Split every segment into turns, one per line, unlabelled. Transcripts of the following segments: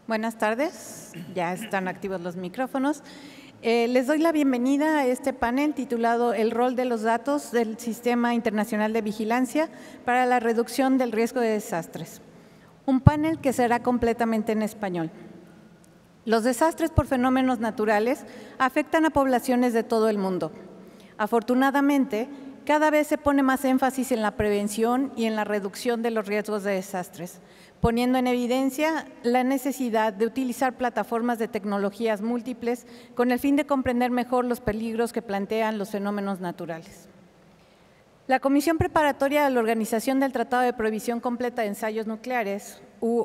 Buenas tardes, ya están activos los micrófonos. Les doy la bienvenida a este panel titulado El rol de los datos del Sistema Internacional de Vigilancia para la reducción del riesgo de desastres. Un panel que será completamente en español. Los desastres por fenómenos naturales afectan a poblaciones de todo el mundo. Afortunadamente, cada vez se pone más énfasis en la prevención y en la reducción de los riesgos de desastres, poniendo en evidencia la necesidad de utilizar plataformas de tecnologías múltiples con el fin de comprender mejor los peligros que plantean los fenómenos naturales. La Comisión Preparatoria de la Organización del Tratado de Prohibición Completa de Ensayos Nucleares,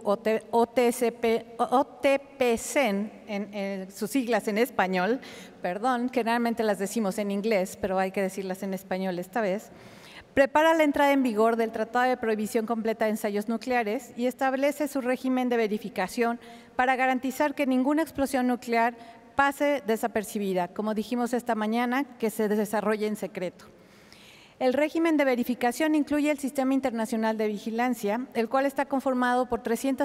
OTPCEN, en sus siglas en español, generalmente las decimos en inglés, pero hay que decirlas en español esta vez, prepara la entrada en vigor del Tratado de Prohibición Completa de Ensayos Nucleares y establece su régimen de verificación para garantizar que ninguna explosión nuclear pase desapercibida, como dijimos esta mañana, que se desarrolle en secreto. El régimen de verificación incluye el Sistema Internacional de Vigilancia, el cual está conformado por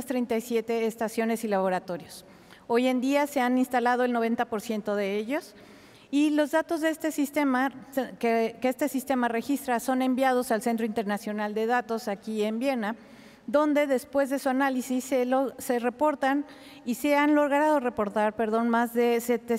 337 estaciones y laboratorios. Hoy en día se han instalado el 90% de ellos y los datos de este sistema, que este sistema registra, son enviados al Centro Internacional de Datos aquí en Viena, donde después de su análisis se reportan y se han logrado reportar más de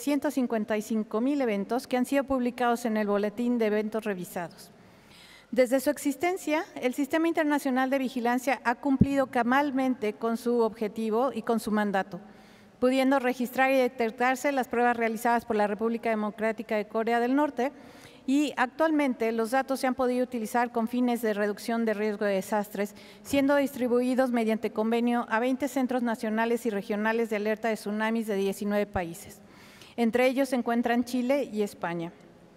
755,000 eventos que han sido publicados en el Boletín de Eventos Revisados. Desde su existencia, el Sistema Internacional de Vigilancia ha cumplido cabalmente con su objetivo y con su mandato, pudiendo registrar y detectarse las pruebas realizadas por la República Democrática de Corea del Norte y actualmente los datos se han podido utilizar con fines de reducción de riesgo de desastres, siendo distribuidos mediante convenio a 20 centros nacionales y regionales de alerta de tsunamis de 19 países. Entre ellos se encuentran Chile y España.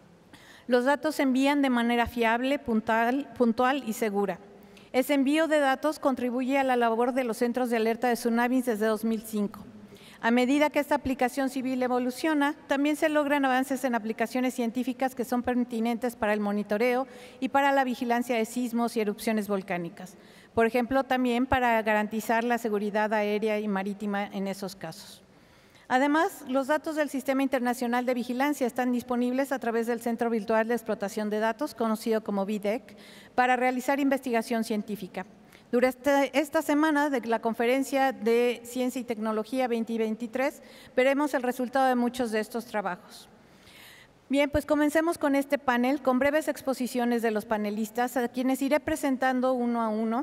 Los datos se envían de manera fiable, puntual y segura. Ese envío de datos contribuye a la labor de los centros de alerta de tsunamis desde 2005. A medida que esta aplicación civil evoluciona, también se logran avances en aplicaciones científicas que son pertinentes para el monitoreo y para la vigilancia de sismos y erupciones volcánicas. Por ejemplo, también para garantizar la seguridad aérea y marítima en esos casos. Además, los datos del Sistema Internacional de Vigilancia están disponibles a través del Centro Virtual de Explotación de Datos, conocido como VDEC, para realizar investigación científica. Durante esta semana de la Conferencia de Ciencia y Tecnología 2023, veremos el resultado de muchos de estos trabajos. Bien, pues comencemos con este panel, con breves exposiciones de los panelistas, a quienes iré presentando uno a uno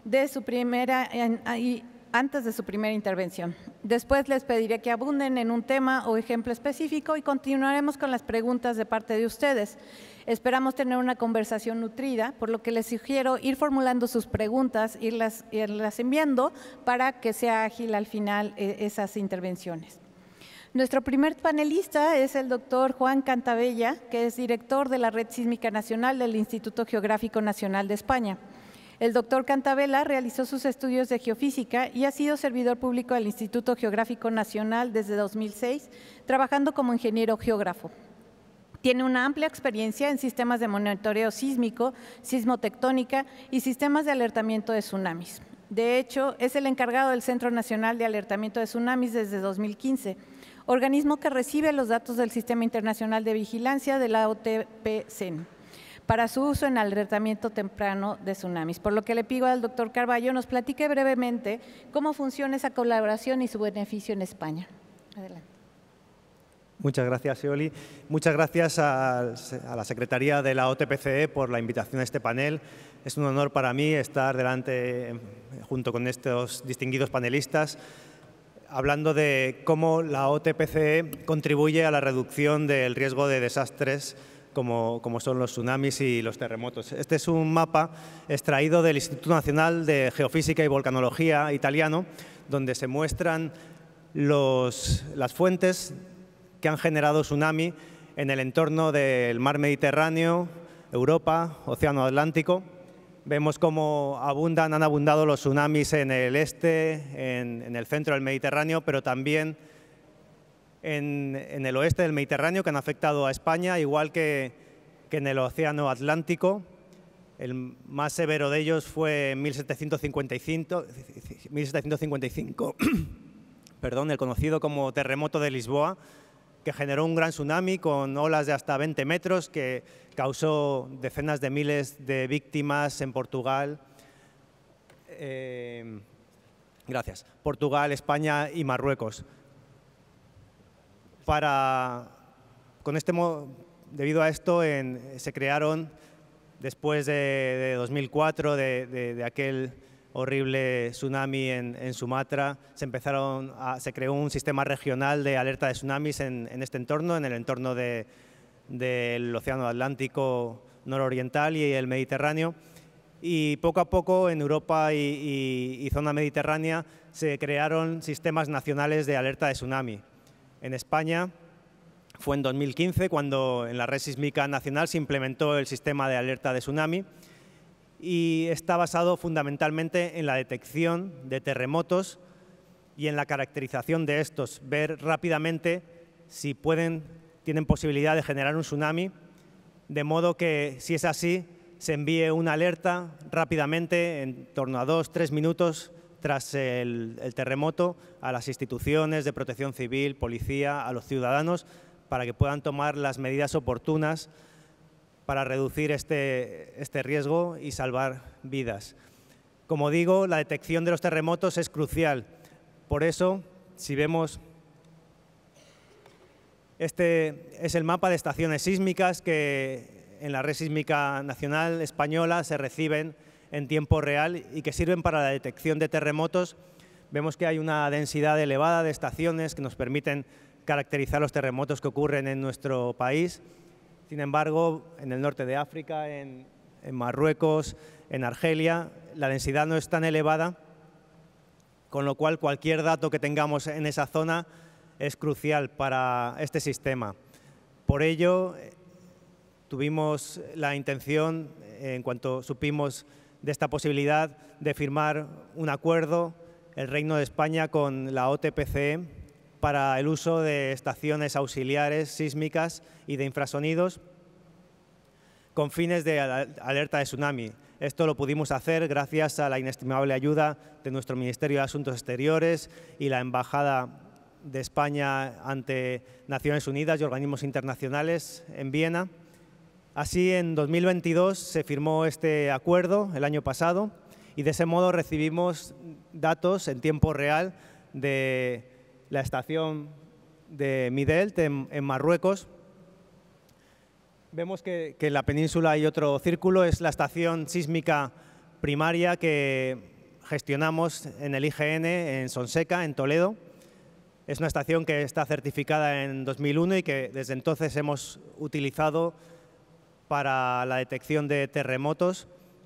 antes de su primera intervención. Después les pediré que abunden en un tema o ejemplo específico y continuaremos con las preguntas de parte de ustedes. Esperamos tener una conversación nutrida, por lo que les sugiero ir formulando sus preguntas, irlas enviando para que sea ágil al final esas intervenciones. Nuestro primer panelista es el doctor Juan Cantavella, que es director de la Red Sísmica Nacional del Instituto Geográfico Nacional de España. El doctor Cantavella realizó sus estudios de geofísica y ha sido servidor público del Instituto Geográfico Nacional desde 2006, trabajando como ingeniero geógrafo. Tiene una amplia experiencia en sistemas de monitoreo sísmico, sismotectónica y sistemas de alertamiento de tsunamis. De hecho, es el encargado del Centro Nacional de Alertamiento de Tsunamis desde 2015, organismo que recibe los datos del Sistema Internacional de Vigilancia de la OTPCEN para su uso en alertamiento temprano de tsunamis. Por lo que le pido al doctor Carballo nos platique brevemente cómo funciona esa colaboración y su beneficio en España. Adelante.
Muchas gracias, Eoli. Muchas gracias a la Secretaría de la OTPCE por la invitación a este panel. Es un honor para mí estar delante, junto con estos distinguidos panelistas, hablando de cómo la OTPCE contribuye a la reducción del riesgo de desastres como son los tsunamis y los terremotos. Este es un mapa extraído del Instituto Nacional de Geofísica y Volcanología italiano, donde se muestran las fuentes que han generado tsunami en el entorno del mar Mediterráneo, Europa, Océano Atlántico. Vemos cómo han abundado los tsunamis en el este, en el centro del Mediterráneo, pero también en el oeste del Mediterráneo, que han afectado a España, igual que en el Océano Atlántico. El más severo de ellos fue en 1755 el conocido como terremoto de Lisboa, que generó un gran tsunami con olas de hasta 20 metros que causó decenas de miles de víctimas en Portugal, Portugal, España y Marruecos. Debido a esto, se crearon, después de 2004, de aquel horrible tsunami en Sumatra, se creó un sistema regional de alerta de tsunamis en este entorno, en el entorno del Océano Atlántico nororiental y el Mediterráneo. Y poco a poco en Europa y zona mediterránea se crearon sistemas nacionales de alerta de tsunami. En España fue en 2015 cuando en la Red Sísmica Nacional se implementó el sistema de alerta de tsunami y está basado fundamentalmente en la detección de terremotos y en la caracterización de estos, ver rápidamente si tienen posibilidad de generar un tsunami, de modo que, si es así, se envíe una alerta rápidamente, en torno a 2-3 minutos tras el terremoto, a las instituciones de protección civil, policía, a los ciudadanos, para que puedan tomar las medidas oportunas para reducir este riesgo y salvar vidas. Como digo, la detección de los terremotos es crucial. Por eso, si vemos, este es el mapa de estaciones sísmicas que en la Red Sísmica Nacional Española se reciben en tiempo real y que sirven para la detección de terremotos. Vemos que hay una densidad elevada de estaciones que nos permiten caracterizar los terremotos que ocurren en nuestro país. Sin embargo, en el norte de África, en Marruecos, en Argelia, la densidad no es tan elevada, con lo cual cualquier dato que tengamos en esa zona es crucial para este sistema. Por ello, tuvimos la intención, en cuanto supimos de esta posibilidad, de firmar un acuerdo, el Reino de España con la OTPCE, para el uso de estaciones auxiliares sísmicas y de infrasonidos con fines de alerta de tsunami. Esto lo pudimos hacer gracias a la inestimable ayuda de nuestro Ministerio de Asuntos Exteriores y la Embajada de España ante Naciones Unidas y organismos internacionales en Viena. Así, en 2022 se firmó este acuerdo, el año pasado, y de ese modo recibimos datos en tiempo real de la estación de Midelt en Marruecos. Vemos que en la península hay otro círculo, es la estación sísmica primaria que gestionamos en el IGN, en Sonseca, en Toledo. Es una estación que está certificada en 2001 y que desde entonces hemos utilizado para la detección de terremotos.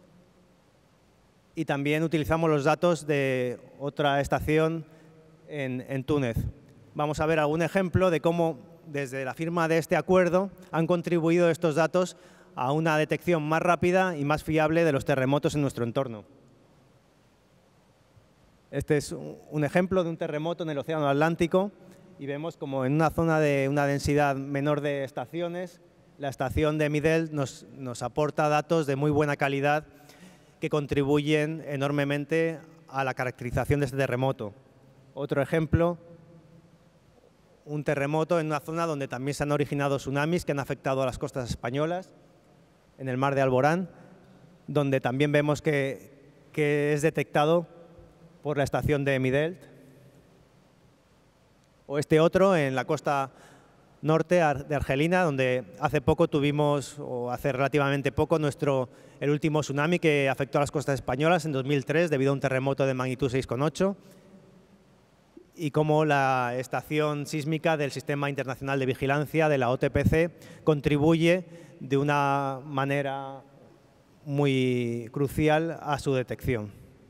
Y también utilizamos los datos de otra estación en Túnez. Vamos a ver algún ejemplo de cómo, desde la firma de este acuerdo, han contribuido estos datos a una detección más rápida y más fiable de los terremotos en nuestro entorno. Este es un ejemplo de un terremoto en el Océano Atlántico y vemos como en una zona de una densidad menor de estaciones, la estación de Midelt nos aporta datos de muy buena calidad que contribuyen enormemente a la caracterización de este terremoto. Otro ejemplo, un terremoto en una zona donde también se han originado tsunamis que han afectado a las costas españolas, en el mar de Alborán, donde también vemos que es detectado por la estación de Midelt. O este otro en la costa norte de Argelina, donde hace poco tuvimos, o hace relativamente poco, el último tsunami que afectó a las costas españolas en 2003 debido a un terremoto de magnitud 6,8. Y cómo la estación sísmica del Sistema Internacional de Vigilancia de la OTPC contribuye de una manera muy crucial a su detección.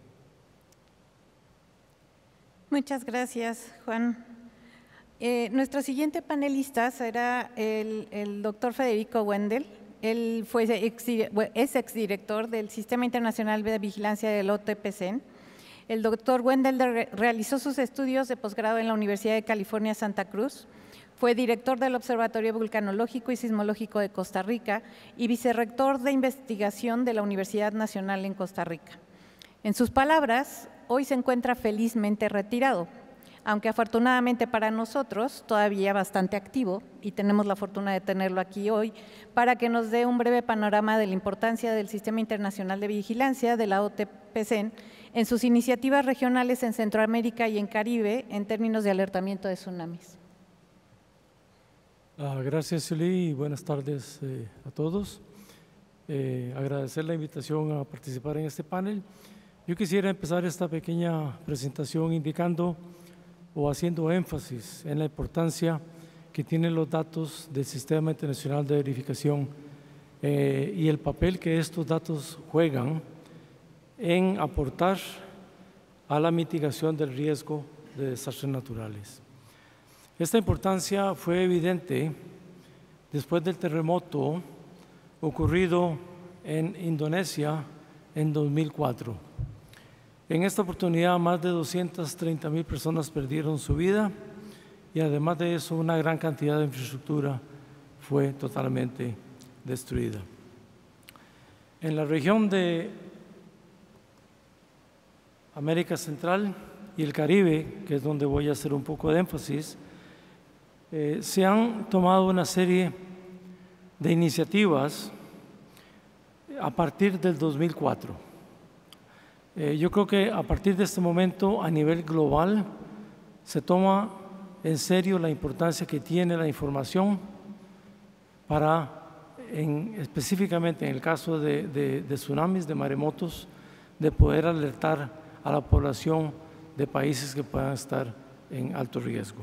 Muchas gracias, Juan. Nuestro siguiente panelista será el doctor Federico Wendel. Él es exdirector del Sistema Internacional de Vigilancia del OTPC. El doctor Wendel realizó sus estudios de posgrado en la Universidad de California, Santa Cruz. Fue director del Observatorio Vulcanológico y Sismológico de Costa Rica y vicerrector de investigación de la Universidad Nacional en Costa Rica. En sus palabras, hoy se encuentra felizmente retirado. aunque afortunadamente para nosotros todavía bastante activo, y tenemos la fortuna de tenerlo aquí hoy, para que nos dé un breve panorama de la importancia del Sistema Internacional de Vigilancia de la OTPCEN en sus iniciativas regionales en Centroamérica y en Caribe en términos de alertamiento de tsunamis.
Gracias, Yoli, y buenas tardes a todos. Agradecer la invitación a participar en este panel. Yo quisiera empezar esta pequeña presentación indicando o haciendo énfasis en la importancia que tienen los datos del Sistema Internacional de Verificación y el papel que estos datos juegan en aportar a la mitigación del riesgo de desastres naturales. Esta importancia fue evidente después del terremoto ocurrido en Indonesia en 2004. En esta oportunidad, más de 230,000 personas perdieron su vida y además de eso, una gran cantidad de infraestructura fue totalmente destruida. En la región de América Central y el Caribe, que es donde voy a hacer un poco de énfasis, se han tomado una serie de iniciativas a partir del 2004. Yo creo que a partir de este momento, a nivel global, se toma en serio la importancia que tiene la información para, específicamente en el caso de tsunamis, de maremotos, de poder alertar a la población de países que puedan estar en alto riesgo.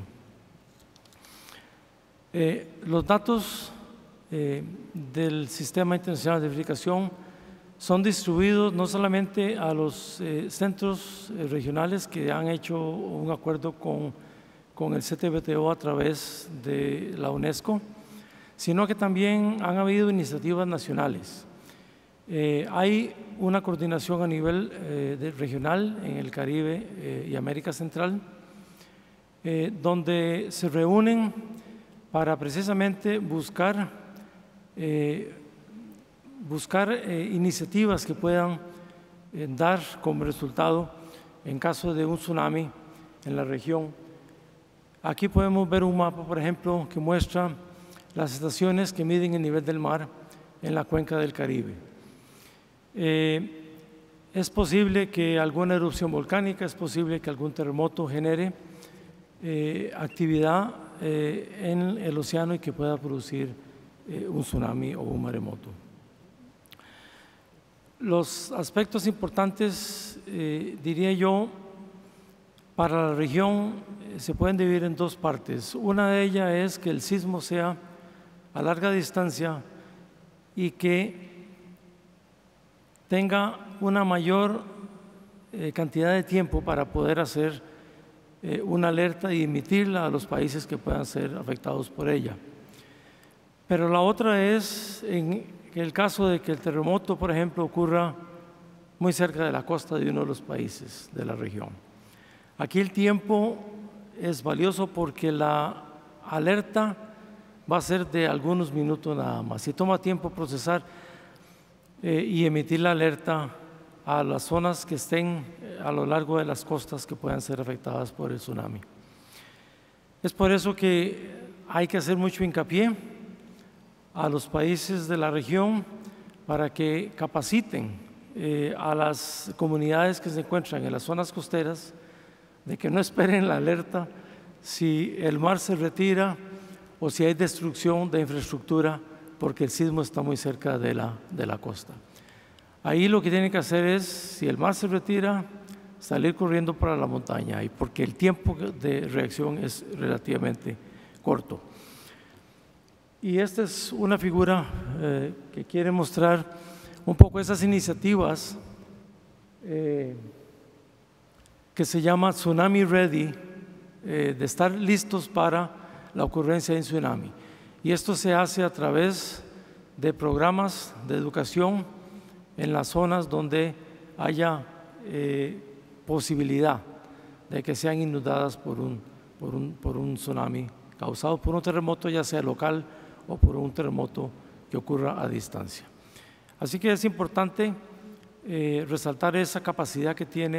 Los datos del Sistema Internacional de Verificación son distribuidos no solamente a los centros regionales que han hecho un acuerdo con el CTBTO a través de la UNESCO, sino que también han habido iniciativas nacionales. Hay una coordinación a nivel regional en el Caribe y América Central, donde se reúnen para precisamente buscar iniciativas que puedan dar como resultado en caso de un tsunami en la región. Aquí podemos ver un mapa, por ejemplo, que muestra las estaciones que miden el nivel del mar en la cuenca del Caribe. Es posible que alguna erupción volcánica, es posible que algún terremoto genere actividad en el océano y que pueda producir un tsunami o un maremoto. Los aspectos importantes, diría yo, para la región se pueden dividir en dos partes. Una de ellas es que el sismo sea a larga distancia y que tenga una mayor cantidad de tiempo para poder hacer una alerta y emitirla a los países que puedan ser afectados por ella. Pero la otra es en el caso de que el terremoto, por ejemplo, ocurra muy cerca de la costa de uno de los países de la región. Aquí el tiempo es valioso porque la alerta va a ser de algunos minutos nada más. Y toma tiempo procesar y emitir la alerta a las zonas que estén a lo largo de las costas que puedan ser afectadas por el tsunami. Es por eso que hay que hacer mucho hincapié a los países de la región para que capaciten a las comunidades que se encuentran en las zonas costeras de que no esperen la alerta si el mar se retira o si hay destrucción de infraestructura porque el sismo está muy cerca de la costa. Ahí lo que tienen que hacer es, si el mar se retira, salir corriendo para la montaña, y porque el tiempo de reacción es relativamente corto. Y esta es una figura que quiere mostrar un poco esas iniciativas que se llama Tsunami Ready, de estar listos para la ocurrencia de un tsunami. Y esto se hace a través de programas de educación en las zonas donde haya posibilidad de que sean inundadas por un tsunami causado por un terremoto, ya sea local o por un terremoto que ocurra a distancia. Así que es importante resaltar esa capacidad que tiene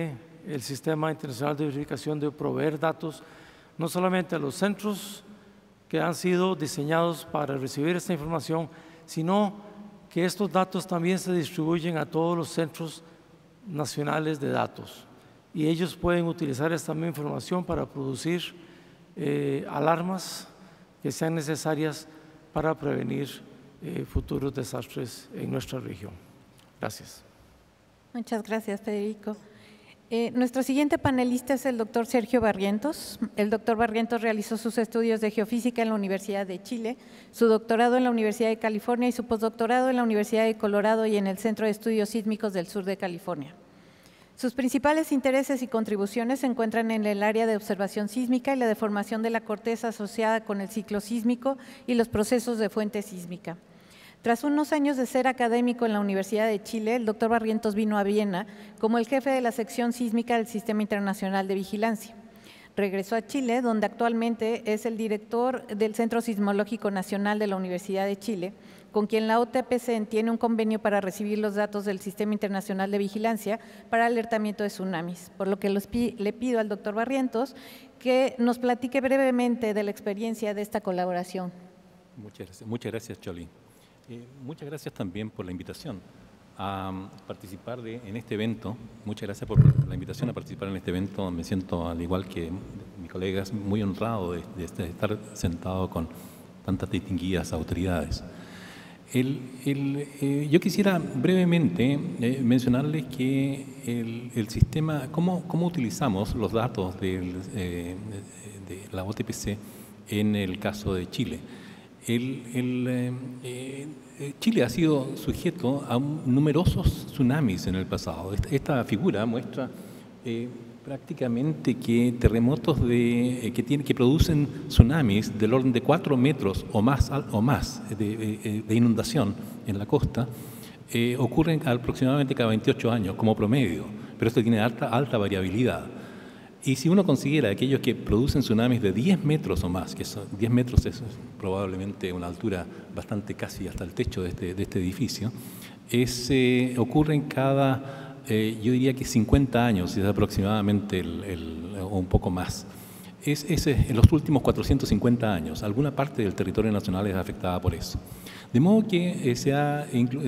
el Sistema Internacional de Verificación debe proveer datos no solamente a los centros que han sido diseñados para recibir esta información, sino que estos datos también se distribuyen a todos los centros nacionales de datos y ellos pueden utilizar esta misma información para producir alarmas que sean necesarias para prevenir futuros desastres en nuestra región. Gracias.
Muchas gracias, Federico. Nuestro siguiente panelista es el doctor Sergio Barrientos. El doctor Barrientos realizó sus estudios de geofísica en la Universidad de Chile, su doctorado en la Universidad de California y su postdoctorado en la Universidad de Colorado y en el Centro de Estudios Sísmicos del Sur de California. Sus principales intereses y contribuciones se encuentran en el área de observación sísmica y la deformación de la corteza asociada con el ciclo sísmico y los procesos de fuente sísmica. Tras unos años de ser académico en la Universidad de Chile, el doctor Barrientos vino a Viena como el jefe de la sección sísmica del Sistema Internacional de Vigilancia. Regresó a Chile, donde actualmente es el director del Centro Sismológico Nacional de la Universidad de Chile, con quien la OTPC tiene un convenio para recibir los datos del Sistema Internacional de Vigilancia para alertamiento de tsunamis, por lo que le pido al doctor Barrientos que nos platique brevemente de la experiencia de esta colaboración.
Muchas gracias, Jolie. Muchas gracias también por la invitación a participar en este evento. Muchas gracias por la invitación a participar en este evento. Me siento, al igual que mis colegas, muy honrado de estar sentado con tantas distinguidas autoridades. Yo quisiera brevemente mencionarles que el sistema, cómo utilizamos los datos de la OTPC en el caso de Chile. Chile ha sido sujeto a numerosos tsunamis en el pasado. Esta figura muestra prácticamente que terremotos que producen tsunamis del orden de 4 metros o más de inundación en la costa ocurren aproximadamente cada 28 años como promedio, pero esto tiene alta variabilidad. Y si uno considera aquellos que producen tsunamis de 10 metros o más, que son 10 metros es probablemente una altura bastante casi hasta el techo de este edificio, ocurren cada, yo diría que 50 años, es aproximadamente o un poco más. En los últimos 450 años, alguna parte del territorio nacional es afectada por eso. De modo que se ha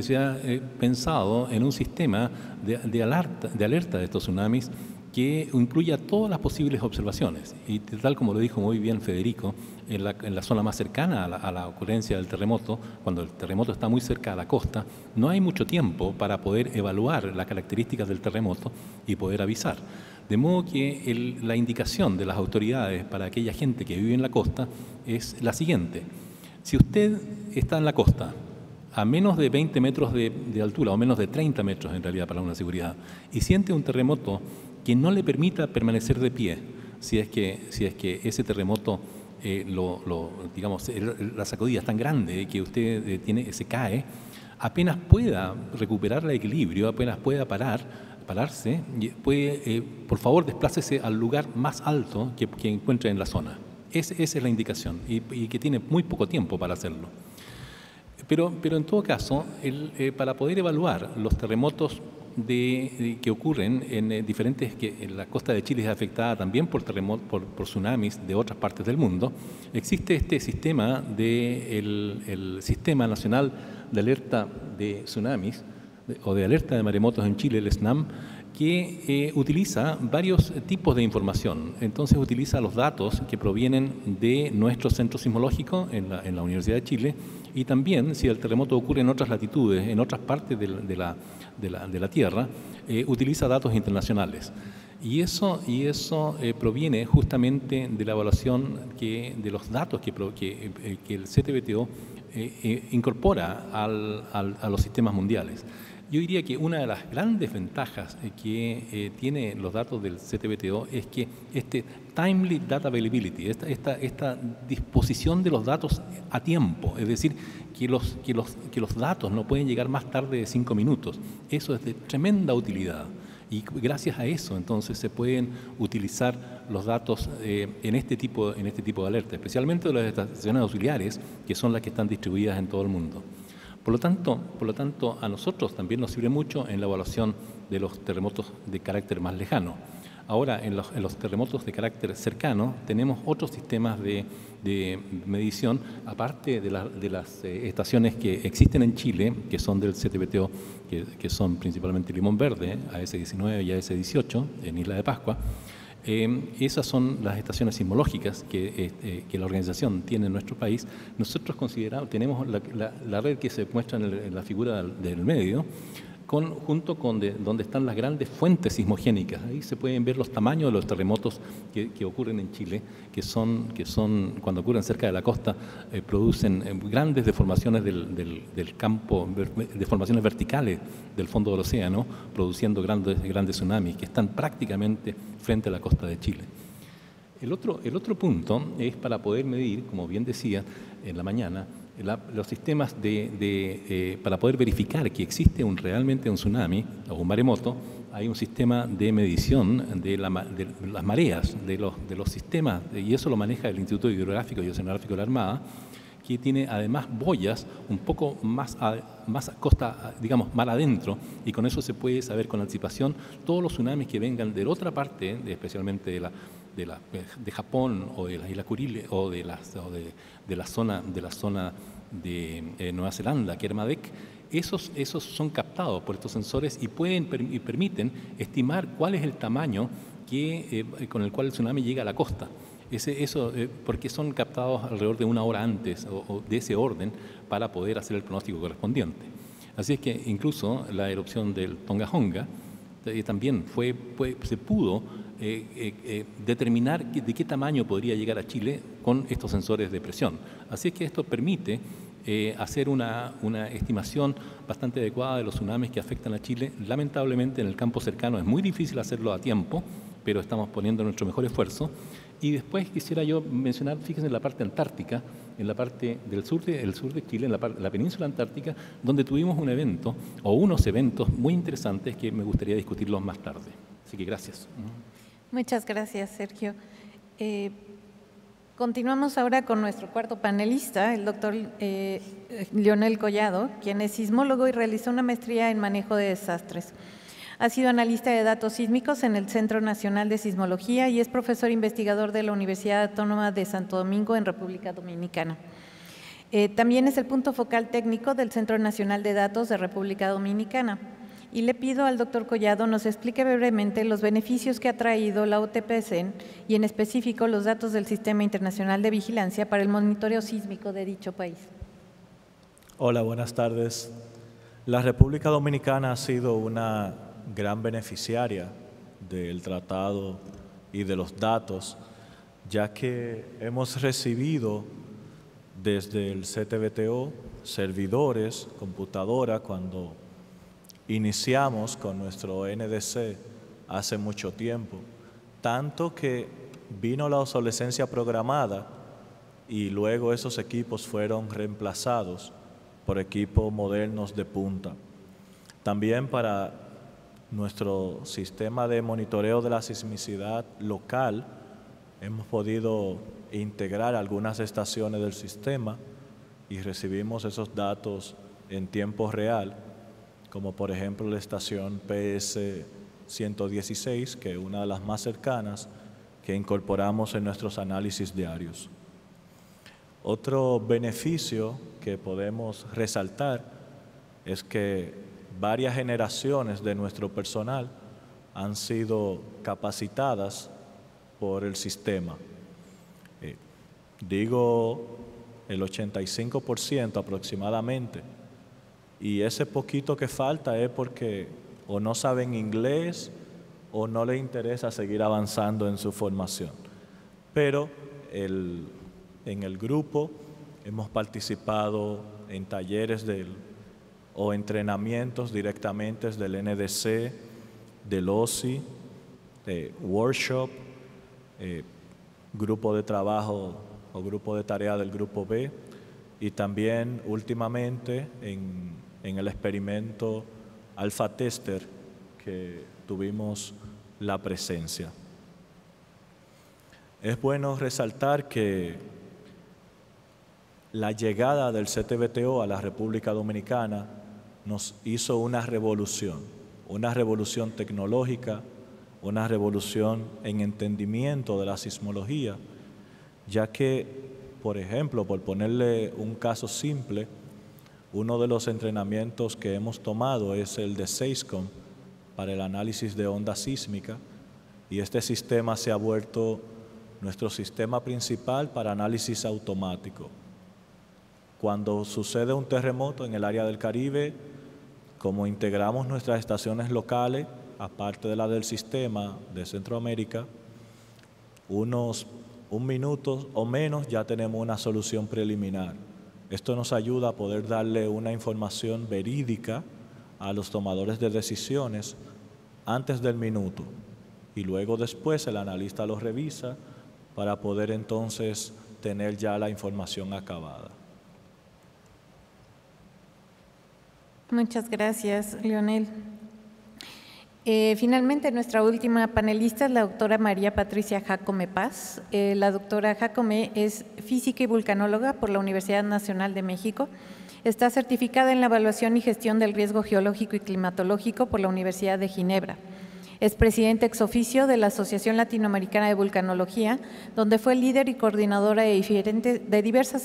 pensado en un sistema de alerta de estos tsunamis que incluya todas las posibles observaciones. Y tal como lo dijo muy bien Federico, en la zona más cercana a la ocurrencia del terremoto, cuando el terremoto está muy cerca a la costa, no hay mucho tiempo para poder evaluar las características del terremoto y poder avisar. De modo que la indicación de las autoridades para aquella gente que vive en la costa es la siguiente. Si usted está en la costa, a menos de 20 metros de altura, o menos de 30 metros en realidad para una seguridad, y siente un terremoto que no le permita permanecer de pie, si es que ese terremoto, digamos, la sacudida es tan grande que usted se cae, apenas pueda recuperar el equilibrio, apenas pueda pararse, por favor desplácese al lugar más alto que encuentre en la zona. Esa es la indicación y que tiene muy poco tiempo para hacerlo. Pero en todo caso, para poder evaluar los terremotos que ocurren en la costa de Chile es afectada también por tsunamis de otras partes del mundo, existe este sistema el Sistema Nacional de Alerta de Tsunamis o de Alerta de Maremotos en Chile, el SNAM, que utiliza varios tipos de información. Entonces utiliza los datos que provienen de nuestro centro sismológico en la Universidad de Chile y también, si el terremoto ocurre en otras latitudes, en otras partes de la Tierra, utiliza datos internacionales. Y eso proviene justamente de la evaluación de los datos que el CTBTO incorpora a los sistemas mundiales. Yo diría que una de las grandes ventajas que tiene los datos del CTBTO es que timely data availability, esta disposición de los datos a tiempo, es decir, que los datos no pueden llegar más tarde de 5 minutos. Eso es de tremenda utilidad. Y gracias a eso, entonces, se pueden utilizar los datos en este tipo de alerta, especialmente de las estaciones auxiliares, que son las que están distribuidas en todo el mundo. Por lo tanto, a nosotros también nos sirve mucho en la evaluación de los terremotos de carácter más lejano. Ahora, en los terremotos de carácter cercano, tenemos otros sistemas de medición, aparte de las estaciones que existen en Chile, que son del CTBTO, que son principalmente Limón Verde, AS-19 y AS-18, en Isla de Pascua. Esas son las estaciones sismológicas que la organización tiene en nuestro país. Nosotros tenemos la red que se muestra en la figura del medio, junto con donde están las grandes fuentes sismogénicas. Ahí se pueden ver los tamaños de los terremotos que ocurren en Chile, que son cuando ocurren cerca de la costa, producen grandes deformaciones del campo, deformaciones verticales del fondo del océano, produciendo grandes tsunamis que están prácticamente frente a la costa de Chile. El otro punto es para poder medir, como bien decía en la mañana, los sistemas para poder verificar que existe realmente un tsunami o un maremoto. Hay un sistema de medición de las mareas, de los sistemas, y eso lo maneja el Instituto Hidrográfico y Oceanográfico de la Armada, que tiene además boyas un poco más a costa, digamos, mar adentro, y con eso se puede saber con anticipación todos los tsunamis que vengan de otra parte, especialmente de Japón o de las Islas Kuriles o de la zona de Nueva Zelanda, Kermadec. Esos son captados por estos sensores y permiten estimar cuál es el tamaño con el cual el tsunami llega a la costa. Porque son captados alrededor de una hora antes o de ese orden para poder hacer el pronóstico correspondiente. Así es que incluso la erupción del Tongajonga también se pudo determinar de qué tamaño podría llegar a Chile con estos sensores de presión. Así es que esto permite hacer una estimación bastante adecuada de los tsunamis que afectan a Chile. Lamentablemente en el campo cercano es muy difícil hacerlo a tiempo, pero estamos poniendo nuestro mejor esfuerzo. Y después quisiera yo mencionar, fíjense en la parte antártica, en la parte del sur de Chile, en la península antártica, donde tuvimos un evento o unos eventos muy interesantes que me gustaría discutirlos más tarde. Así que gracias.
Muchas gracias, Sergio. Continuamos ahora con nuestro cuarto panelista, el doctor Leonel Collado, quien es sismólogo y realizó una maestría en manejo de desastres. Ha sido analista de datos sísmicos en el Centro Nacional de Sismología y es profesor investigador de la Universidad Autónoma de Santo Domingo en República Dominicana. También es el punto focal técnico del Centro Nacional de Datos de República Dominicana. Y le pido al doctor Collado nos explique brevemente los beneficios que ha traído la OTP-CEN y en específico los datos del Sistema Internacional de Vigilancia para el monitoreo sísmico de dicho país.
Hola, buenas tardes. La República Dominicana ha sido una gran beneficiaria del tratado y de los datos, ya que hemos recibido desde el CTBTO servidores, computadora, cuando iniciamos con nuestro NDC hace mucho tiempo, tanto que vino la obsolescencia programada y luego esos equipos fueron reemplazados por equipos modernos de punta. También para nuestro sistema de monitoreo de la sismicidad local hemos podido integrar algunas estaciones del sistema y recibimos esos datos en tiempo real, como por ejemplo la estación PS-116, que es una de las más cercanas, que incorporamos en nuestros análisis diarios. Otro beneficio que podemos resaltar es que varias generaciones de nuestro personal han sido capacitadas por el sistema. Digo el 85% aproximadamente, y ese poquito que falta es porque o no saben inglés o no les interesa seguir avanzando en su formación. Pero en el grupo hemos participado en talleres o entrenamientos directamente del NDC, del OSI, de workshop, grupo de trabajo o grupo de tarea del grupo B, y también últimamente en el experimento Alpha Tester que tuvimos la presencia. Es bueno resaltar que la llegada del CTBTO a la República Dominicana nos hizo una revolución tecnológica, una revolución en entendimiento de la sismología, ya que, por ejemplo, por ponerle un caso simple, uno de los entrenamientos que hemos tomado es el de SEISCOM para el análisis de onda sísmica, y este sistema se ha vuelto nuestro sistema principal para análisis automático. Cuando sucede un terremoto en el área del Caribe, como integramos nuestras estaciones locales, aparte de la del sistema de Centroamérica, un minuto o menos ya tenemos una solución preliminar. Esto nos ayuda a poder darle una información verídica a los tomadores de decisiones antes del minuto, y luego después el analista lo revisa para poder entonces tener ya la información acabada.
Muchas gracias, Leonel. Finalmente, nuestra última panelista es la doctora María Patricia Jácome Paz. La doctora Jácome es física y vulcanóloga por la Universidad Nacional de México. Está certificada en la evaluación y gestión del riesgo geológico y climatológico por la Universidad de Ginebra. Es presidenta ex oficio de la Asociación Latinoamericana de Vulcanología, donde fue líder y coordinadora de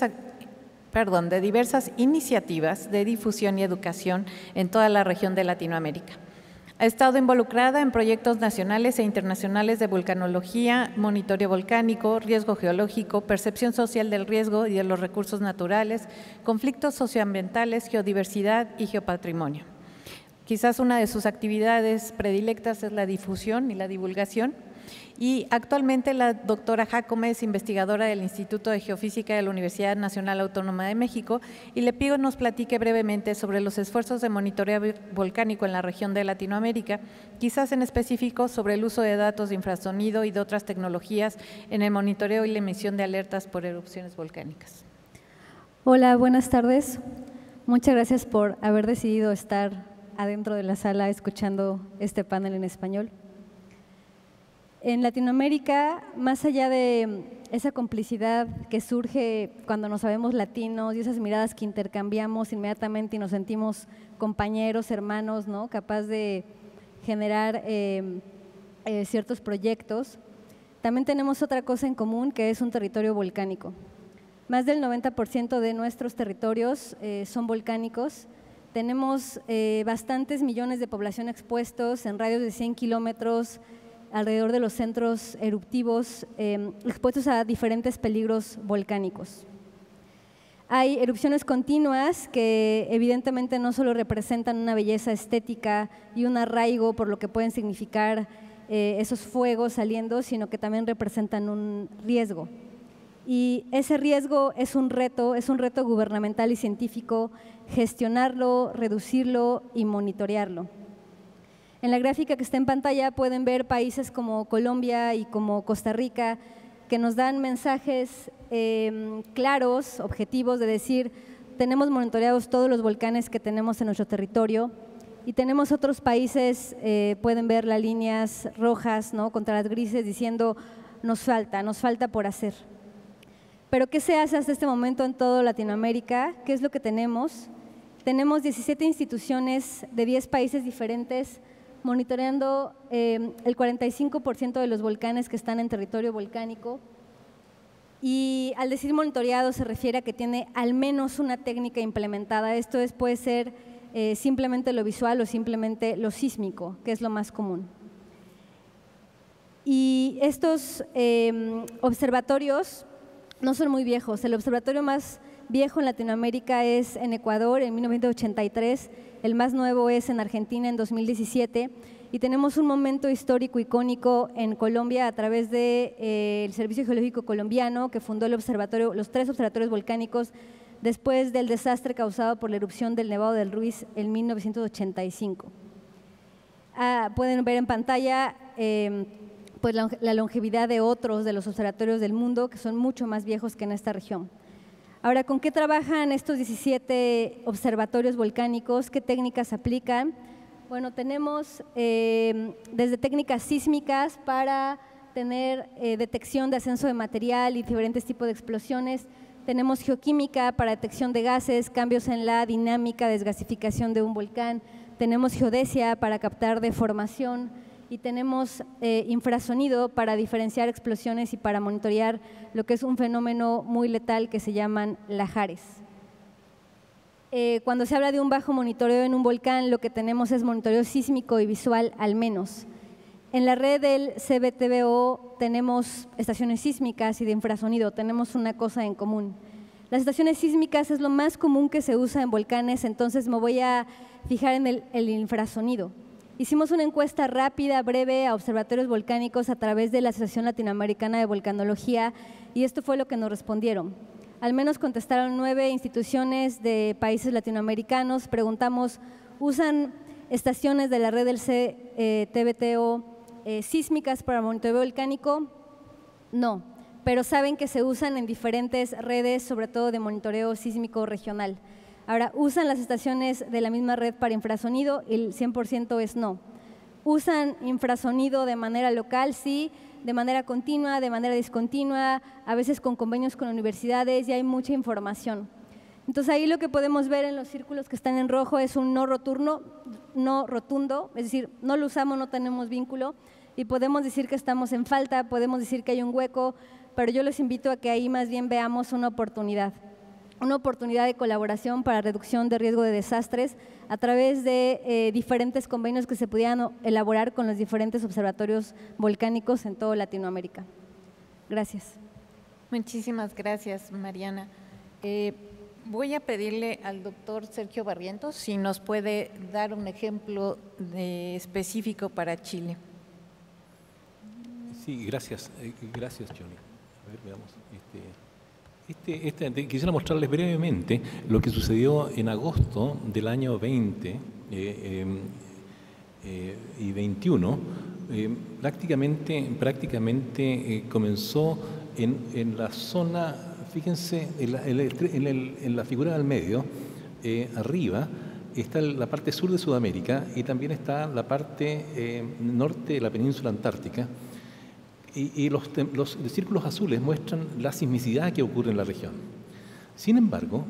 diversas iniciativas de difusión y educación en toda la región de Latinoamérica. Ha estado involucrada en proyectos nacionales e internacionales de vulcanología, monitoreo volcánico, riesgo geológico, percepción social del riesgo y de los recursos naturales, conflictos socioambientales, geodiversidad y geopatrimonio. Quizás una de sus actividades predilectas es la difusión y la divulgación. Y actualmente la doctora Jácome es investigadora del Instituto de Geofísica de la Universidad Nacional Autónoma de México, y le pido nos platique brevemente sobre los esfuerzos de monitoreo volcánico en la región de Latinoamérica, quizás en específico sobre el uso de datos de infrasonido y de otras tecnologías en el monitoreo y la emisión de alertas por erupciones volcánicas.
Hola, buenas tardes. Muchas gracias por haber decidido estar adentro de la sala escuchando este panel en español. En Latinoamérica, más allá de esa complicidad que surge cuando nos sabemos latinos y esas miradas que intercambiamos inmediatamente y nos sentimos compañeros, hermanos, ¿no?, capaz de generar ciertos proyectos, también tenemos otra cosa en común, que es un territorio volcánico. Más del 90% de nuestros territorios son volcánicos. Tenemos bastantes millones de población expuestos en radios de 100 kilómetros alrededor de los centros eruptivos, expuestos a diferentes peligros volcánicos. Hay erupciones continuas que evidentemente no solo representan una belleza estética y un arraigo por lo que pueden significar esos fuegos saliendo, sino que también representan un riesgo. Y ese riesgo es un reto gubernamental y científico, gestionarlo, reducirlo y monitorearlo. En la gráfica que está en pantalla pueden ver países como Colombia y como Costa Rica que nos dan mensajes claros, objetivos, de decir, tenemos monitoreados todos los volcanes que tenemos en nuestro territorio, y tenemos otros países, pueden ver las líneas rojas, ¿no?, contra las grises, diciendo nos falta por hacer. Pero ¿qué se hace hasta este momento en toda Latinoamérica? ¿Qué es lo que tenemos? Tenemos 17 instituciones de 10 países diferentes monitoreando el 45% de los volcanes que están en territorio volcánico, y al decir monitoreado se refiere a que tiene al menos una técnica implementada. Esto puede ser simplemente lo visual o simplemente lo sísmico, que es lo más común. Y estos observatorios no son muy viejos. El observatorio más viejo en Latinoamérica es en Ecuador, en 1983, el más nuevo es en Argentina en 2017, y tenemos un momento histórico icónico en Colombia a través del Servicio Geológico Colombiano, que fundó el observatorio, los 3 observatorios volcánicos después del desastre causado por la erupción del Nevado del Ruiz en 1985. Pueden ver en pantalla pues la longevidad de otros de los observatorios del mundo, que son mucho más viejos que en esta región. Ahora, ¿con qué trabajan estos 17 observatorios volcánicos? ¿Qué técnicas aplican? Bueno, tenemos desde técnicas sísmicas para tener detección de ascenso de material y diferentes tipos de explosiones. Tenemos geoquímica para detección de gases, cambios en la dinámica de desgasificación de un volcán. Tenemos geodesia para captar deformación y tenemos infrasonido para diferenciar explosiones y para monitorear lo que es un fenómeno muy letal que se llaman lahares. Cuando se habla de un bajo monitoreo en un volcán, lo que tenemos es monitoreo sísmico y visual al menos. En la red del CBTBO tenemos estaciones sísmicas y de infrasonido, tenemos una cosa en común. Las estaciones sísmicas es lo más común que se usa en volcanes, entonces me voy a fijar en el infrasonido. Hicimos una encuesta rápida, breve, a observatorios volcánicos a través de la Asociación Latinoamericana de Volcanología y esto fue lo que nos respondieron. Al menos contestaron 9 instituciones de países latinoamericanos. Preguntamos, ¿usan estaciones de la red del CBTO sísmicas para monitoreo volcánico? No, pero saben que se usan en diferentes redes, sobre todo de monitoreo sísmico regional. Ahora, ¿usan las estaciones de la misma red para infrasonido? El 100% es no. ¿Usan infrasonido de manera local? Sí. De manera continua, de manera discontinua, a veces con convenios con universidades y hay mucha información. Entonces ahí lo que podemos ver en los círculos que están en rojo es un no rotundo, es decir, no lo usamos, no tenemos vínculo y podemos decir que estamos en falta, podemos decir que hay un hueco, pero yo los invito a que ahí más bien veamos una oportunidad de colaboración para reducción de riesgo de desastres a través de diferentes convenios que se pudieran elaborar con los diferentes observatorios volcánicos en toda Latinoamérica. Gracias.
Muchísimas gracias, Mariana. Voy a pedirle al doctor Sergio Barrientos si nos puede dar un ejemplo específico para Chile.
Sí, gracias. Gracias, Johnny. A ver, veamos. Quisiera mostrarles brevemente lo que sucedió en agosto del año 20 y 21. Prácticamente comenzó en la zona, fíjense, en la figura del medio, arriba, está la parte sur de Sudamérica y también está la parte norte de la península antártica. Y los círculos azules muestran la sismicidad que ocurre en la región. Sin embargo,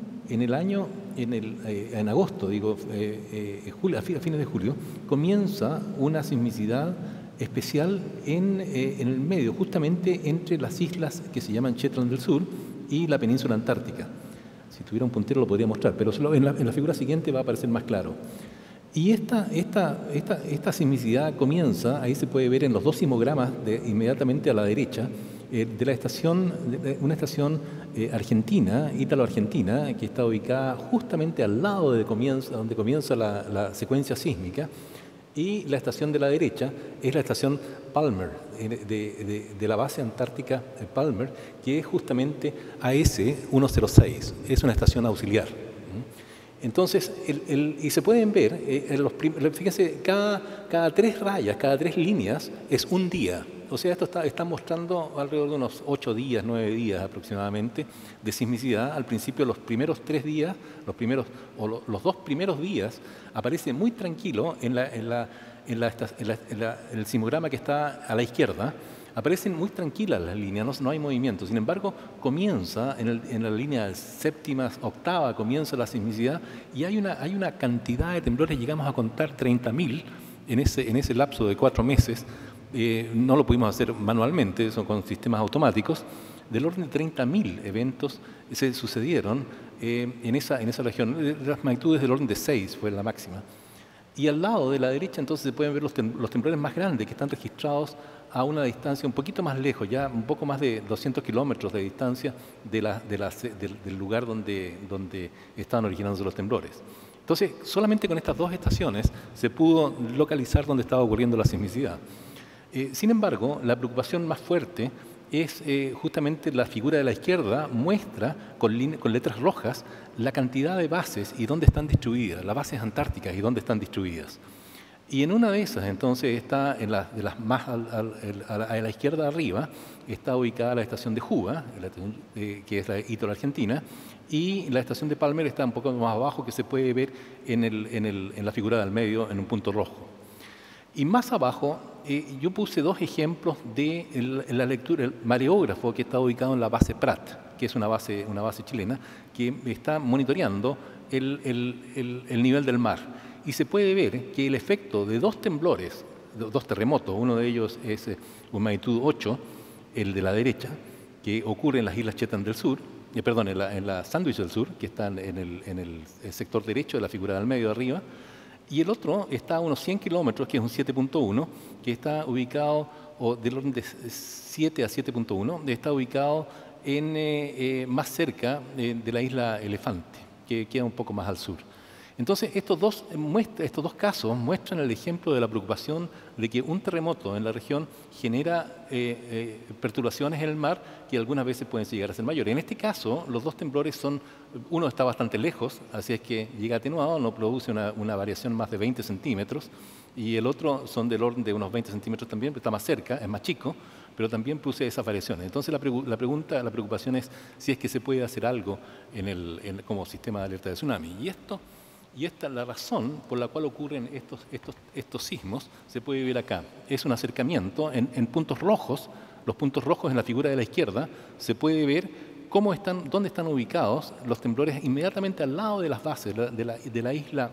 en agosto, julio, a fines de julio, comienza una sismicidad especial en el medio, justamente entre las islas que se llaman Shetland del Sur y la península antártica. Si tuviera un puntero lo podría mostrar, pero en la figura siguiente va a aparecer más claro. Y esta sismicidad comienza, ahí se puede ver en los 2 sismogramas inmediatamente a la derecha, de la estación, una estación argentina, ítalo-argentina, que está ubicada justamente al lado de donde comienza la secuencia sísmica, y la estación de la derecha es la estación Palmer, de la base antártica Palmer, que es justamente AS-106, es una estación auxiliar. Entonces, y se pueden ver, fíjense, cada 3 rayas, cada 3 líneas es un día. O sea, esto está mostrando alrededor de unos 8 días, 9 días aproximadamente de sismicidad. Al principio, los primeros 3 días, los 2 primeros días, aparece muy tranquilo en el sismograma que está a la izquierda. Aparecen muy tranquilas las líneas, no hay movimiento. Sin embargo, comienza en la línea séptima, octava, comienza la sismicidad y hay una cantidad de temblores, llegamos a contar 30.000 en ese lapso de 4 meses. No lo pudimos hacer manualmente, son con sistemas automáticos. Del orden de 30.000 eventos se sucedieron en esa región. Las magnitudes del orden de 6 fue la máxima. Y al lado de la derecha entonces se pueden ver los temblores más grandes que están registrados a una distancia un poquito más lejos, ya un poco más de 200 kilómetros de distancia del lugar donde estaban originándose los temblores. Entonces, solamente con estas 2 estaciones se pudo localizar dónde estaba ocurriendo la sismicidad. Sin embargo, la preocupación más fuerte es justamente la figura de la izquierda, muestra con letras rojas la cantidad de bases y dónde están distribuidas, las bases antárticas y dónde están distribuidas. Y en una de esas, entonces, está de las más a la izquierda arriba, está ubicada la estación de Juba, que es la ítalo-argentina, y la estación de Palmer está un poco más abajo, que se puede ver en la figura del medio, en un punto rojo. Y más abajo, yo puse 2 ejemplos de la lectura, el mareógrafo que está ubicado en la base Prat, que es una base chilena, que está monitoreando el nivel del mar. Y se puede ver que el efecto de 2 temblores dos terremotos. Uno de ellos es un magnitud 8, el de la derecha, que ocurre en las Islas Shetland del Sur, en la Sandwich del Sur, que están en el sector derecho de la figura del medio de arriba, y el otro está a unos 100 kilómetros, que es un 7.1, que está ubicado, o del orden de 7 a 7.1, está ubicado más cerca de la isla Elefante, que queda un poco más al sur. Entonces, estos dos casos muestran el ejemplo de la preocupación de que un terremoto en la región genera perturbaciones en el mar que algunas veces pueden llegar a ser mayores. En este caso, los dos temblores uno está bastante lejos, así es que llega atenuado, no produce una variación más de 20 centímetros, y el otro son del orden de unos 20 centímetros también, pero está más cerca, es más chico, pero también produce esas variaciones. Entonces, la preocupación es si es que se puede hacer algo como sistema de alerta de tsunami. Y esta es la razón por la cual ocurren estos sismos, se puede ver acá. Es un acercamiento en puntos rojos, los puntos rojos en la figura de la izquierda, se puede ver dónde están ubicados los temblores inmediatamente al lado de las bases de la isla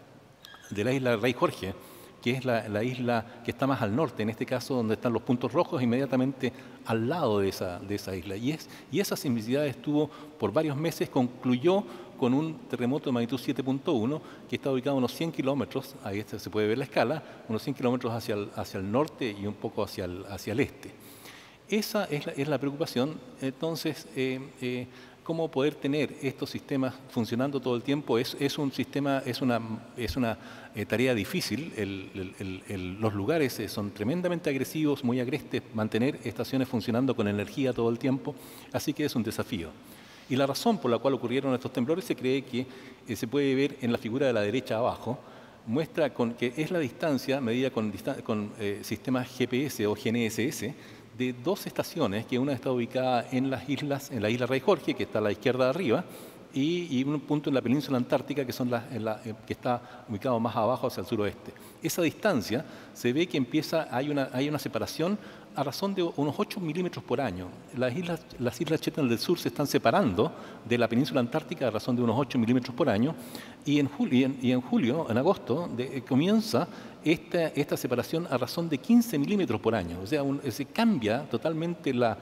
Rey Jorge, que es la isla que está más al norte, en este caso donde están los puntos rojos, inmediatamente al lado de esa isla. Y esa sismicidad estuvo por varios meses, concluyó con un terremoto de magnitud 7.1 que está ubicado a unos 100 kilómetros, ahí se puede ver la escala, unos 100 kilómetros hacia el norte y un poco hacia el este. Esa es la preocupación. Entonces, cómo poder tener estos sistemas funcionando todo el tiempo es una tarea difícil. Los lugares son tremendamente agresivos, muy agrestes, mantener estaciones funcionando con energía todo el tiempo, así que es un desafío. Y la razón por la cual ocurrieron estos temblores se cree que se puede ver en la figura de la derecha abajo, muestra que es la distancia medida con sistemas GPS o GNSS de dos estaciones, que una está ubicada en la isla Rey Jorge, que está a la izquierda de arriba, y un punto en la península antártica, que está ubicado más abajo hacia el suroeste. Esa distancia se ve que hay una separación a razón de unos 8 milímetros por año. Las islas Shetland del Sur se están separando de la península antártica a razón de unos 8 milímetros por año, y en agosto, comienza esta separación a razón de 15 milímetros por año. O sea, se cambia totalmente la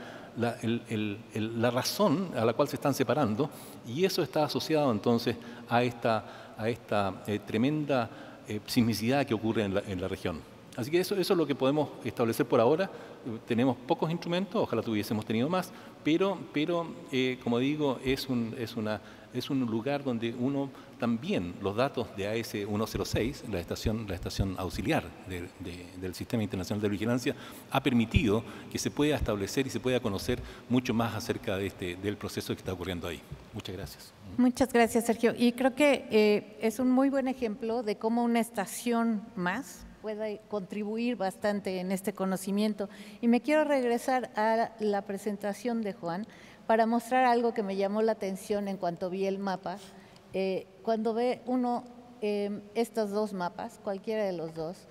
razón a la cual se están separando, y eso está asociado entonces a esta tremenda sismicidad que ocurre en la región. Así que eso es lo que podemos establecer por ahora. Tenemos pocos instrumentos, ojalá tuviésemos tenido más, pero como digo, es un lugar donde uno también, los datos de AS-106, la estación auxiliar del Sistema Internacional de Vigilancia, ha permitido que se pueda establecer y se pueda conocer mucho más acerca del proceso que está ocurriendo ahí. Muchas gracias.
Muchas gracias, Sergio. Y creo que es un muy buen ejemplo de cómo una estación más puede contribuir bastante en este conocimiento. Y me quiero regresar a la presentación de Juan para mostrar algo que me llamó la atención en cuanto vi el mapa. Cuando ve uno estos dos mapas, cualquiera de los dos,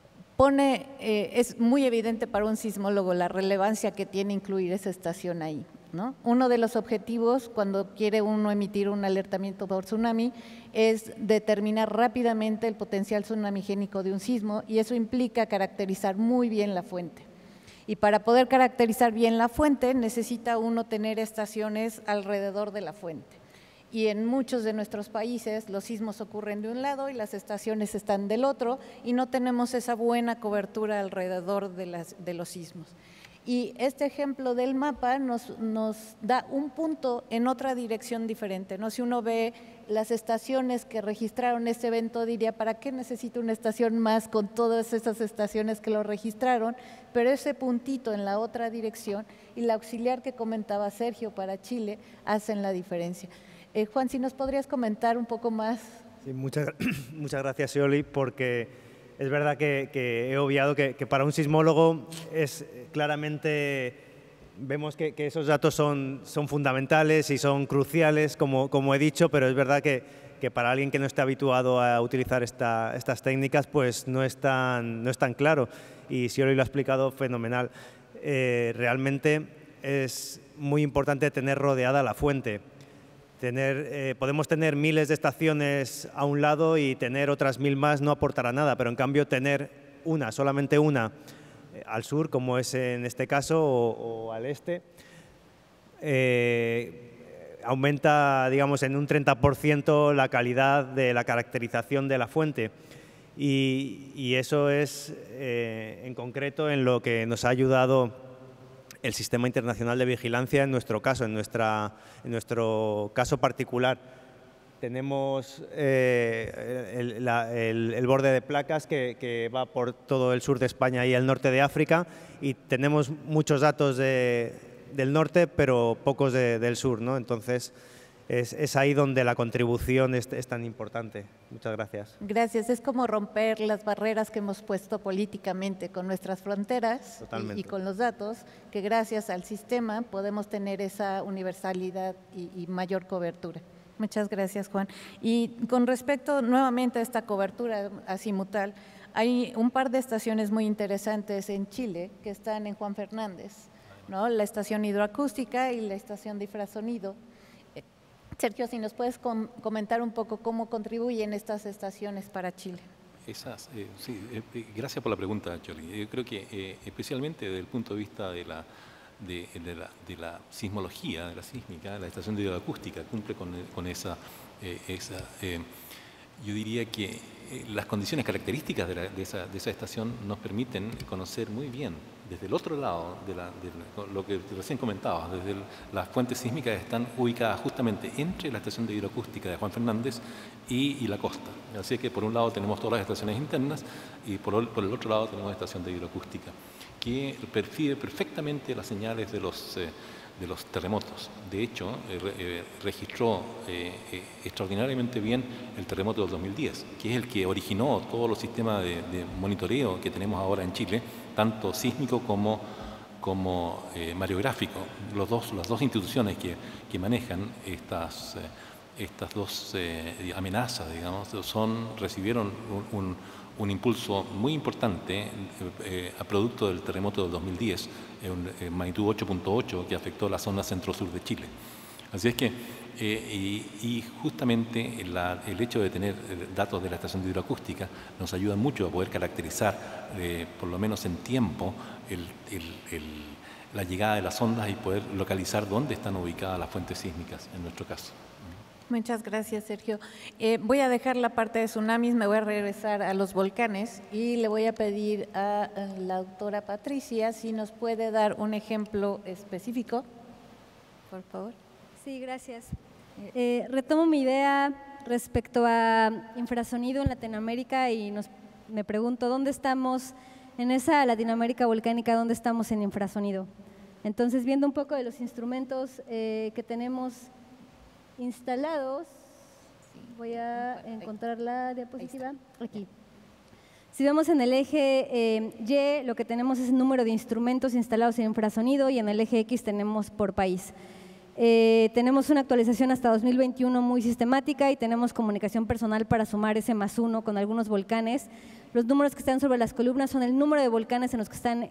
es muy evidente para un sismólogo la relevancia que tiene incluir esa estación ahí, ¿no? Uno de los objetivos cuando quiere uno emitir un alertamiento por tsunami es determinar rápidamente el potencial tsunamigénico de un sismo, y eso implica caracterizar muy bien la fuente. Y para poder caracterizar bien la fuente necesita uno tener estaciones alrededor de la fuente. Y en muchos de nuestros países los sismos ocurren de un lado y las estaciones están del otro, y no tenemos esa buena cobertura alrededor de los sismos. Y este ejemplo del mapa nos da un punto en otra dirección diferente, ¿no? Si uno ve las estaciones que registraron este evento, diría, ¿para qué necesito una estación más con todas esas estaciones que lo registraron? Pero ese puntito en la otra dirección y la auxiliar que comentaba Sergio para Chile hacen la diferencia. Juan, si nos podrías comentar un poco más.
Sí, muchas gracias, Scioli, porque es verdad que he obviado que para un sismólogo es claramente, vemos que esos datos son fundamentales y son cruciales, como he dicho, pero es verdad que para alguien que no esté habituado a utilizar estas técnicas, pues no es tan claro, y Scioli lo ha explicado fenomenal. Realmente es muy importante tener rodeada la fuente. Podemos tener miles de estaciones a un lado y tener otras 1000 más no aportará nada, pero en cambio tener una, solamente una, al sur, como es en este caso, o al este, aumenta, digamos, en un 30% la calidad de la caracterización de la fuente. Y eso es, en concreto, en lo que nos ha ayudado el Sistema Internacional de Vigilancia en nuestro caso, en nuestro caso particular. Tenemos el borde de placas que va por todo el sur de España y el norte de África, y tenemos muchos datos del norte, pero pocos del sur, ¿no? Entonces, es ahí donde la contribución es tan importante. Muchas gracias.
Gracias. Es como romper las barreras que hemos puesto políticamente con nuestras fronteras y con los datos, que gracias al sistema podemos tener esa universalidad y mayor cobertura. Muchas gracias, Juan. Y con respecto nuevamente a esta cobertura azimutal, hay un par de estaciones muy interesantes en Chile que están en Juan Fernández, ¿no? La estación hidroacústica y la estación de infrasonido. Sergio, si nos puedes comentar un poco cómo contribuyen estas estaciones para Chile.
Gracias por la pregunta, Choli. Yo creo que especialmente desde el punto de vista de la sismología, de la sísmica, la estación de hidroacústica cumple con esa yo diría que las condiciones características de esa estación nos permiten conocer muy bien desde el otro lado de lo que recién comentabas, desde las fuentes sísmicas están ubicadas justamente entre la estación de hidroacústica de Juan Fernández y la costa. Así que por un lado tenemos todas las estaciones internas y por el otro lado tenemos la estación de hidroacústica, que percibe perfectamente las señales de los terremotos. De hecho, registró extraordinariamente bien el terremoto del 2010, que es el que originó todos los sistemas de monitoreo que tenemos ahora en Chile, tanto sísmico como mareográfico. Las dos instituciones que manejan estas dos amenazas, digamos, recibieron un impulso muy importante a producto del terremoto del 2010, en magnitud 8.8, que afectó la zona centro-sur de Chile. Así es que, y justamente el hecho de tener datos de la estación de hidroacústica nos ayuda mucho a poder caracterizar, por lo menos en tiempo, la llegada de las ondas y poder localizar dónde están ubicadas las fuentes sísmicas, en nuestro caso.
Muchas gracias, Sergio. Voy a dejar la parte de tsunamis, me voy a regresar a los volcanes y le voy a pedir a la doctora Patricia si nos puede dar un ejemplo específico, por favor.
Sí, gracias. Retomo mi idea respecto a infrasonido en Latinoamérica y me pregunto, ¿dónde estamos en esa Latinoamérica volcánica? ¿Dónde estamos en infrasonido? Entonces, viendo un poco de los instrumentos que tenemos instalados, voy a encontrar la diapositiva, aquí. Si vemos en el eje Y, lo que tenemos es el número de instrumentos instalados en infrasonido y en el eje X tenemos por país. Tenemos una actualización hasta 2021 muy sistemática y tenemos comunicación personal para sumar ese +1 con algunos volcanes. Los números que están sobre las columnas son el número de volcanes en los que están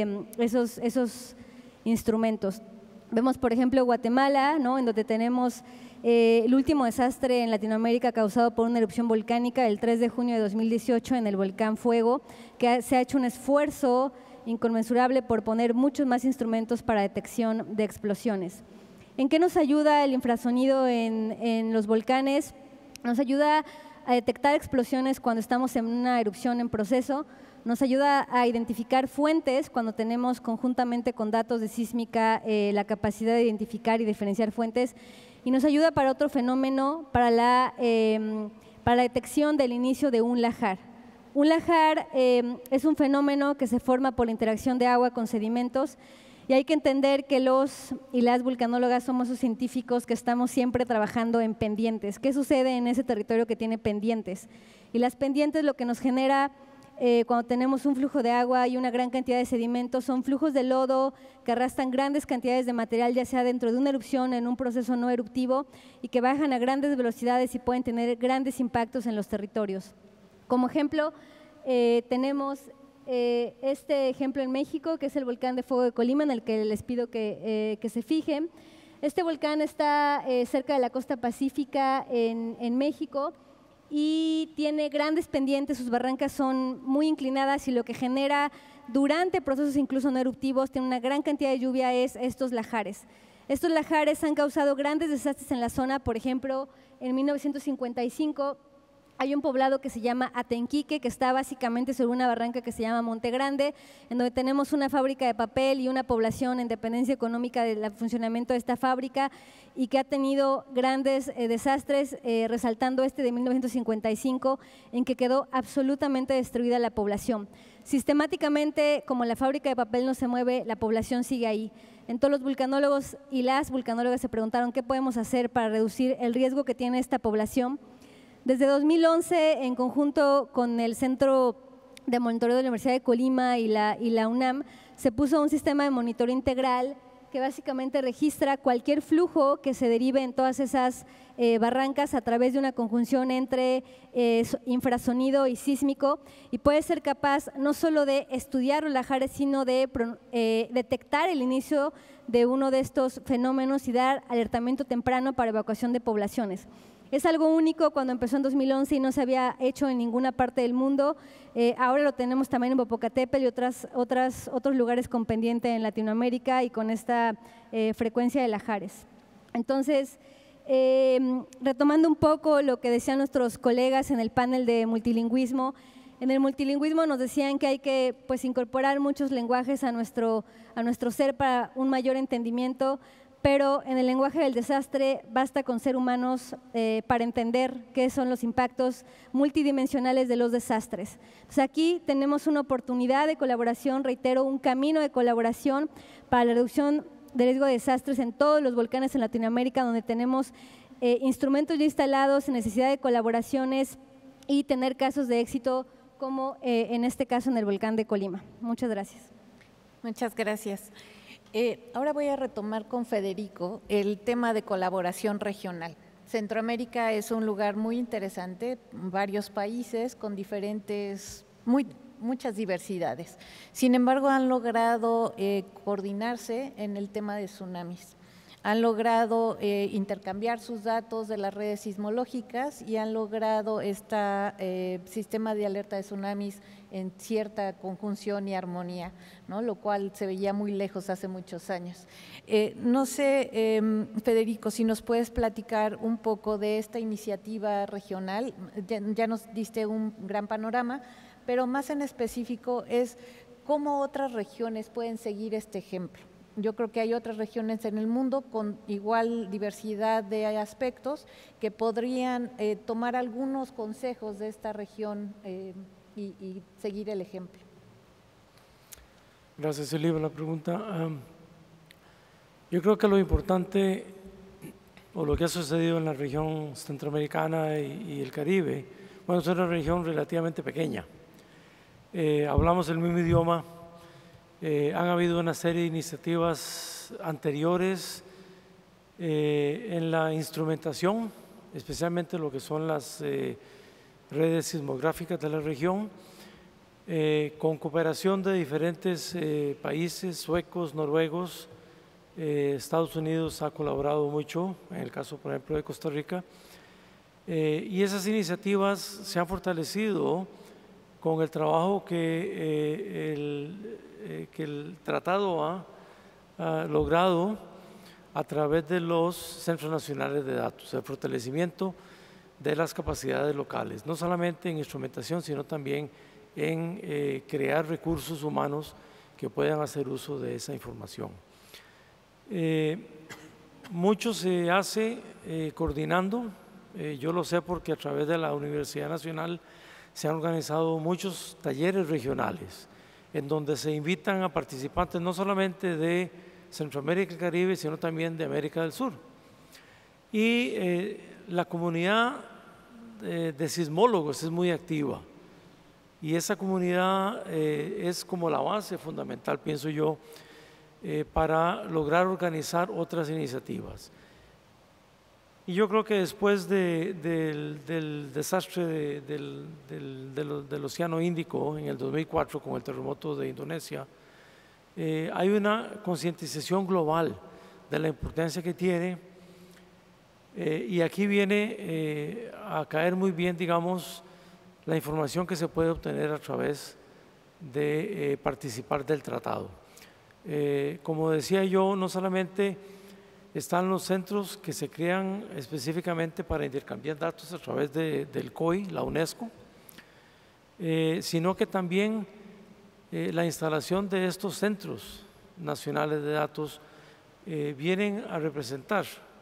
esos instrumentos. Vemos, por ejemplo, Guatemala, ¿no?, en donde tenemos el último desastre en Latinoamérica causado por una erupción volcánica el 3 de junio de 2018 en el volcán Fuego, que se ha hecho un esfuerzo inconmensurable por poner muchos más instrumentos para detección de explosiones. ¿En qué nos ayuda el infrasonido en los volcanes? Nos ayuda a detectar explosiones cuando estamos en una erupción en proceso, nos ayuda a identificar fuentes cuando tenemos conjuntamente con datos de sísmica la capacidad de identificar y diferenciar fuentes, y nos ayuda para otro fenómeno, para la detección del inicio de un lahar. Un lahar es un fenómeno que se forma por la interacción de agua con sedimentos, y hay que entender que los y las vulcanólogas somos esos científicos que estamos siempre trabajando en pendientes. ¿Qué sucede en ese territorio que tiene pendientes? Y las pendientes, lo que nos genera cuando tenemos un flujo de agua y una gran cantidad de sedimentos, son flujos de lodo que arrastran grandes cantidades de material, ya sea dentro de una erupción, en un proceso no eruptivo, y que bajan a grandes velocidades y pueden tener grandes impactos en los territorios. Como ejemplo, tenemos este ejemplo en México, que es el volcán de Fuego de Colima, en el que les pido que se fijen. Este volcán está cerca de la costa pacífica en México, y tiene grandes pendientes, sus barrancas son muy inclinadas y lo que genera durante procesos incluso no eruptivos, tiene una gran cantidad de lluvia, es estos lahares. Estos lahares han causado grandes desastres en la zona, por ejemplo, en 1955 hay un poblado que se llama Atenquique, que está básicamente sobre una barranca que se llama Monte Grande, en donde tenemos una fábrica de papel y una población en dependencia económica del funcionamiento de esta fábrica y que ha tenido grandes desastres, resaltando este de 1955, en que quedó absolutamente destruida la población. Sistemáticamente, como la fábrica de papel no se mueve, la población sigue ahí. Entonces los vulcanólogos y las vulcanólogas se preguntaron qué podemos hacer para reducir el riesgo que tiene esta población. Desde 2011, en conjunto con el Centro de Monitoreo de la Universidad de Colima y la UNAM, se puso un sistema de monitoreo integral que básicamente registra cualquier flujo que se derive en todas esas barrancas a través de una conjunción entre infrasonido y sísmico, y puede ser capaz no solo de estudiar los lahares, sino de detectar el inicio de uno de estos fenómenos y dar alertamiento temprano para evacuación de poblaciones. Es algo único cuando empezó en 2011 y no se había hecho en ninguna parte del mundo. Ahora lo tenemos también en Popocatépetl y otros lugares con pendiente en Latinoamérica y con esta frecuencia de lahares. Entonces, retomando un poco lo que decían nuestros colegas en el panel de multilingüismo, en el multilingüismo nos decían que hay que incorporar muchos lenguajes a nuestro ser para un mayor entendimiento, pero en el lenguaje del desastre basta con ser humanos para entender qué son los impactos multidimensionales de los desastres. Entonces aquí tenemos una oportunidad de colaboración, reitero, un camino de colaboración para la reducción del riesgo de desastres en todos los volcanes en Latinoamérica, donde tenemos instrumentos ya instalados, necesidad de colaboraciones y tener casos de éxito como en este caso en el volcán de Colima. Muchas gracias.
Muchas gracias. Ahora voy a retomar con Federico el tema de colaboración regional. Centroamérica es un lugar muy interesante, varios países con muchas diversidades. Sin embargo, han logrado coordinarse en el tema de tsunamis. Han logrado intercambiar sus datos de las redes sismológicas y han logrado este sistema de alerta de tsunamis en cierta conjunción y armonía, ¿no? Lo cual se veía muy lejos hace muchos años. No sé, Federico, si nos puedes platicar un poco de esta iniciativa regional. Ya nos diste un gran panorama, pero más en específico es cómo otras regiones pueden seguir este ejemplo. Yo creo que hay otras regiones en el mundo con igual diversidad de aspectos que podrían tomar algunos consejos de esta región y seguir el ejemplo.
Gracias, Eli, por la pregunta. Yo creo que lo importante o lo que ha sucedido en la región centroamericana y el Caribe, bueno, es una región relativamente pequeña. Hablamos el mismo idioma. Han habido una serie de iniciativas anteriores en la instrumentación, especialmente lo que son las redes sismográficas de la región, con cooperación de diferentes países, suecos, noruegos. Estados Unidos ha colaborado mucho, en el caso, por ejemplo, de Costa Rica, y esas iniciativas se han fortalecido con el trabajo que el tratado ha logrado a través de los centros nacionales de datos, el fortalecimiento de las capacidades locales, no solamente en instrumentación, sino también en crear recursos humanos que puedan hacer uso de esa información. Mucho se hace coordinando, yo lo sé porque a través de la Universidad Nacional se han organizado muchos talleres regionales en donde se invitan a participantes no solamente de Centroamérica y el Caribe, sino también de América del Sur. Y la comunidad de sismólogos es muy activa y esa comunidad es como la base fundamental, pienso yo, para lograr organizar otras iniciativas. Y yo creo que después del desastre del Océano Índico en el 2004 con el terremoto de Indonesia, hay una concientización global de la importancia que tiene Y aquí viene a caer muy bien, digamos, la información que se puede obtener a través de participar del tratado. Como decía yo, no solamente están los centros que se crean específicamente para intercambiar datos a través del COI, la UNESCO, sino que también la instalación de estos centros nacionales de datos vienen a representar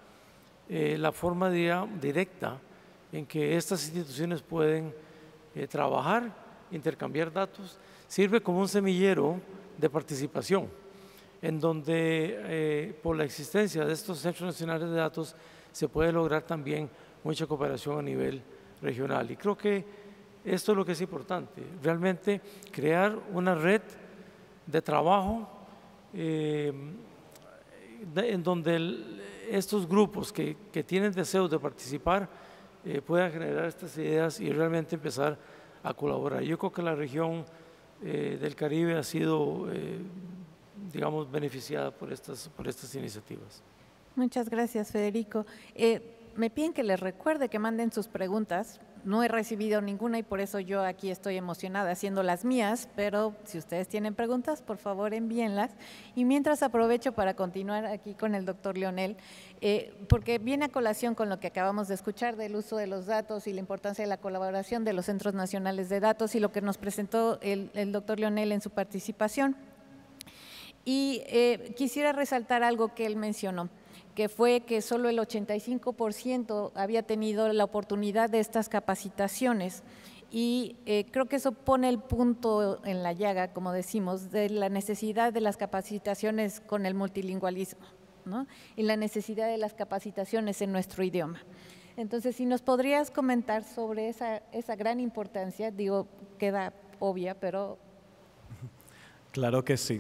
la forma directa en que estas instituciones pueden trabajar, intercambiar datos. Sirve como un semillero de participación, en donde por la existencia de estos centros nacionales de datos se puede lograr también mucha cooperación a nivel regional. Y creo que esto es lo que es importante, realmente crear una red de trabajo en donde estos grupos que tienen deseos de participar puedan generar estas ideas y realmente empezar a colaborar. Yo creo que la región del Caribe ha sido, digamos, beneficiada por estas iniciativas.
Muchas gracias, Federico. Me piden que les recuerde que manden sus preguntas. No he recibido ninguna y por eso yo aquí estoy emocionada haciendo las mías, pero si ustedes tienen preguntas, por favor envíenlas. Y mientras aprovecho para continuar aquí con el doctor Leonel, porque viene a colación con lo que acabamos de escuchar del uso de los datos y la importancia de la colaboración de los Centros Nacionales de Datos y lo que nos presentó el doctor Leonel en su participación. Y quisiera resaltar algo que él mencionó, que fue que solo el 85% había tenido la oportunidad de estas capacitaciones. Y creo que eso pone el punto en la llaga, como decimos, de la necesidad de las capacitaciones con el multilingüismo, ¿no? Y la necesidad de las capacitaciones en nuestro idioma. Entonces, si nos podrías comentar sobre esa gran importancia, digo, queda obvia, pero…
Claro que sí.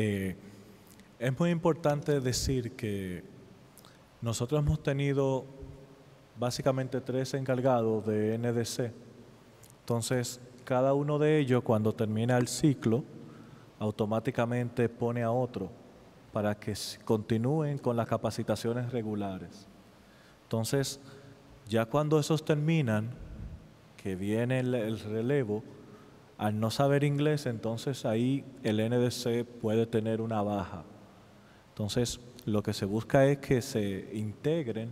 Es muy importante decir que nosotros hemos tenido básicamente 3 encargados de NDC. Entonces, cada uno de ellos, cuando termina el ciclo, automáticamente pone a otro para que continúen con las capacitaciones regulares. Entonces, ya cuando esos terminan, que viene el relevo, al no saber inglés, entonces ahí el NDC puede tener una baja. Entonces, lo que se busca es que se integren,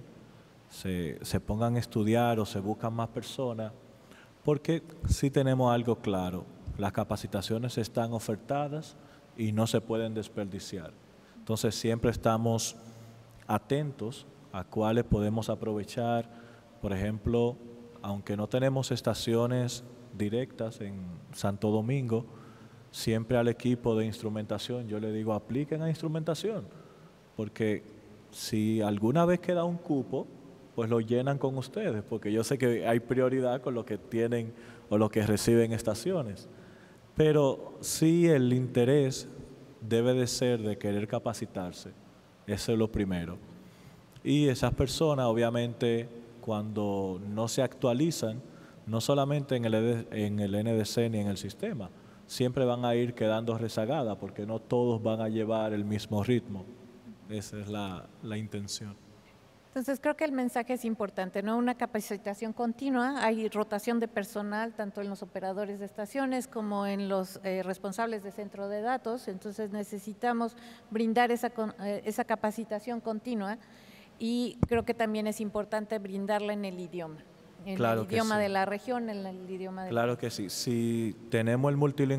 se pongan a estudiar o se buscan más personas, porque sí tenemos algo claro, las capacitaciones están ofertadas y no se pueden desperdiciar. Entonces, siempre estamos atentos a cuáles podemos aprovechar. Por ejemplo, aunque no tenemos estaciones directas en Santo Domingo, siempre al equipo de instrumentación yo le digo, apliquen a instrumentación, porque si alguna vez queda un cupo, pues lo llenan con ustedes, porque yo sé que hay prioridad con lo que tienen o lo que reciben estaciones. Pero sí el interés debe de ser de querer capacitarse, eso es lo primero. Y esas personas, obviamente, cuando no se actualizan, no solamente en el NDC ni en el sistema, siempre van a ir quedando rezagadas, porque no todos van a llevar el mismo ritmo. Esa es la intención.
Entonces, creo que el mensaje es importante, ¿no? Una capacitación continua, hay rotación de personal tanto en los operadores de estaciones como en los responsables de centro de datos, entonces necesitamos brindar esa capacitación continua y creo que también es importante brindarla en el idioma. En
claro
el idioma
sí.
de la región, en el idioma de
Claro que sí. Si tenemos el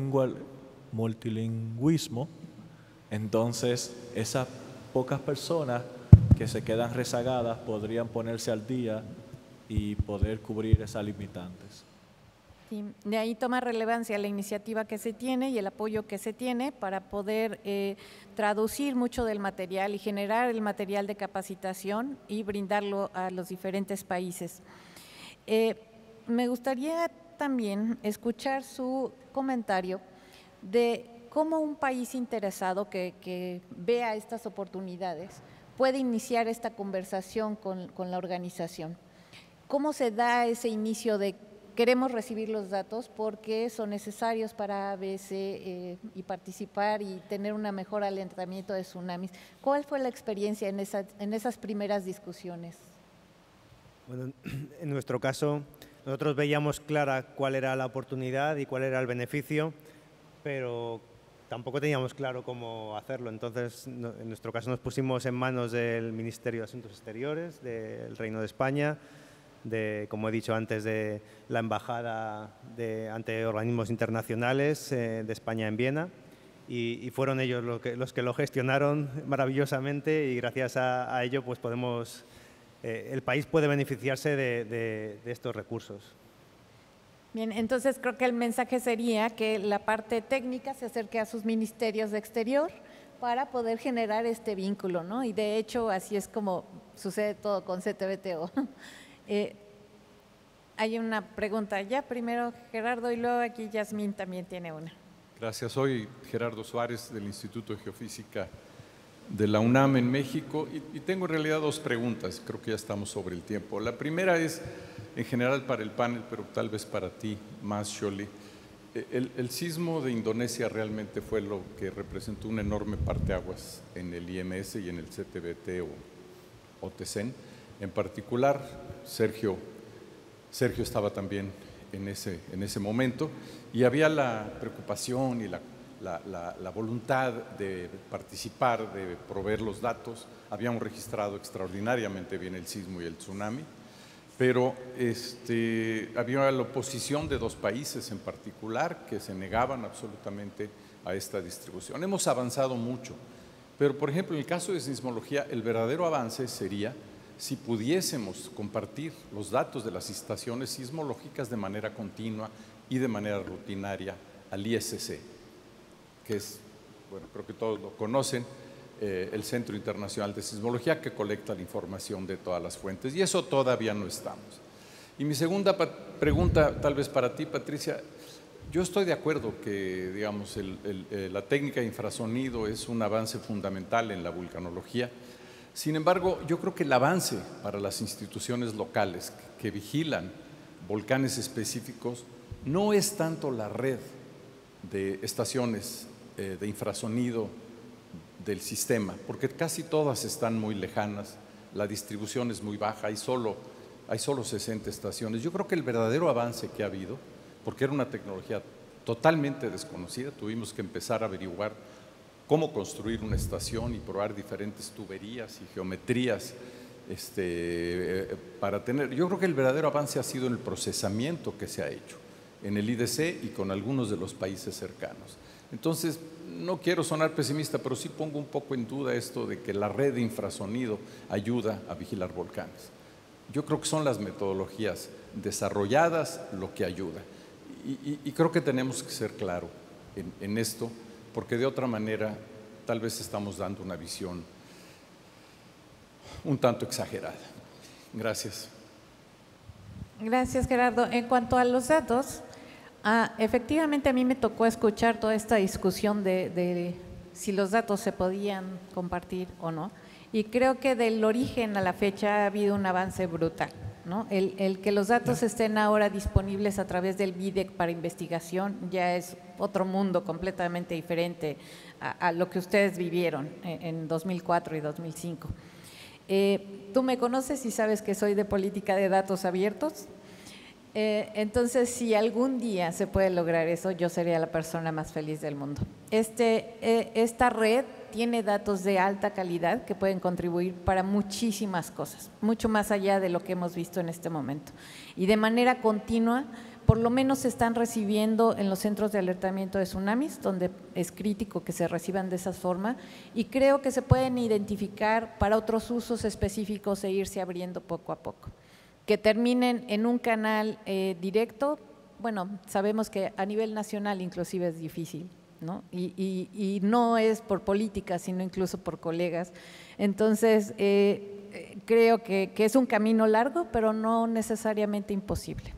multilingüismo, entonces esas pocas personas que se quedan rezagadas podrían ponerse al día y poder cubrir esas limitantes.
Sí, de ahí toma relevancia la iniciativa que se tiene y el apoyo que se tiene para poder traducir mucho del material y generar el material de capacitación y brindarlo a los diferentes países. Me gustaría también escuchar su comentario de cómo un país interesado que vea estas oportunidades puede iniciar esta conversación con la organización. ¿Cómo se da ese inicio de queremos recibir los datos porque son necesarios para ABC y participar y tener un mejor alertamiento de tsunamis? ¿Cuál fue la experiencia en esas primeras discusiones?
Bueno, en nuestro caso, nosotros veíamos clara cuál era la oportunidad y cuál era el beneficio, pero tampoco teníamos claro cómo hacerlo. Entonces, en nuestro caso nos pusimos en manos del Ministerio de Asuntos Exteriores del Reino de España, como he dicho antes, de la Embajada ante organismos internacionales de España en Viena, y fueron ellos los que lo gestionaron maravillosamente, y gracias a ello pues podemos, el país puede beneficiarse de estos recursos.
Bien, entonces creo que el mensaje sería que la parte técnica se acerque a sus ministerios de exterior para poder generar este vínculo, ¿no? Y de hecho así es como sucede todo con CTBTO. Hay una pregunta ya, primero Gerardo y luego aquí Yasmín también tiene una.
Gracias, soy Gerardo Suárez del Instituto de Geofísica de la UNAM en México y tengo en realidad dos preguntas, creo que ya estamos sobre el tiempo. La primera es en general para el panel, pero tal vez para ti más, Xoli. El sismo de Indonesia realmente fue lo que representó un enorme parteaguas en el IMS y en el CTBT o TECEN. En particular, Sergio estaba también en ese momento y había la preocupación y la voluntad de participar, de proveer los datos. Habíamos registrado extraordinariamente bien el sismo y el tsunami, pero había la oposición de dos países en particular que se negaban absolutamente a esta distribución. Hemos avanzado mucho, pero por ejemplo en el caso de sismología el verdadero avance sería si pudiésemos compartir los datos de las estaciones sismológicas de manera continua y de manera rutinaria al ISC, que es, bueno, creo que todos lo conocen, el Centro Internacional de Sismología, que colecta la información de todas las fuentes, y eso todavía no estamos. Y mi segunda pregunta, tal vez para ti, Patricia, yo estoy de acuerdo que, digamos, la técnica de infrasonido es un avance fundamental en la vulcanología. Sin embargo, yo creo que el avance para las instituciones locales que vigilan volcanes específicos no es tanto la red de estaciones de infrasonido del sistema, porque casi todas están muy lejanas, la distribución es muy baja, hay solo 60 estaciones. Yo creo que el verdadero avance que ha habido, porque era una tecnología totalmente desconocida, tuvimos que empezar a averiguar cómo construir una estación y probar diferentes tuberías y geometrías para tener. Yo creo que el verdadero avance ha sido en el procesamiento que se ha hecho en el IDC y con algunos de los países cercanos. Entonces, no quiero sonar pesimista, pero sí pongo un poco en duda esto de que la red de infrasonido ayuda a vigilar volcanes. Yo creo que son las metodologías desarrolladas lo que ayuda. Y creo que tenemos que ser claros en esto, porque de otra manera tal vez estamos dando una visión un tanto exagerada. Gracias.
Gracias, Gerardo. En cuanto a los datos, efectivamente a mí me tocó escuchar toda esta discusión de si los datos se podían compartir o no, y creo que del origen a la fecha ha habido un avance brutal, ¿no? El que los datos estén ahora disponibles a través del BIDEC para investigación ya es otro mundo completamente diferente a lo que ustedes vivieron en 2004 y 2005. Tú me conoces y sabes que soy de política de datos abiertos. Entonces, si algún día se puede lograr eso, yo sería la persona más feliz del mundo. Esta red tiene datos de alta calidad que pueden contribuir para muchísimas cosas, mucho más allá de lo que hemos visto en este momento. Y de manera continua, por lo menos se están recibiendo en los centros de alertamiento de tsunamis, donde es crítico que se reciban de esa forma, y creo que se pueden identificar para otros usos específicos e irse abriendo poco a poco. Que terminen en un canal directo, bueno, sabemos que a nivel nacional inclusive es difícil, ¿no? Y no es por política, sino incluso por colegas. Entonces, creo que es un camino largo, pero no necesariamente imposible.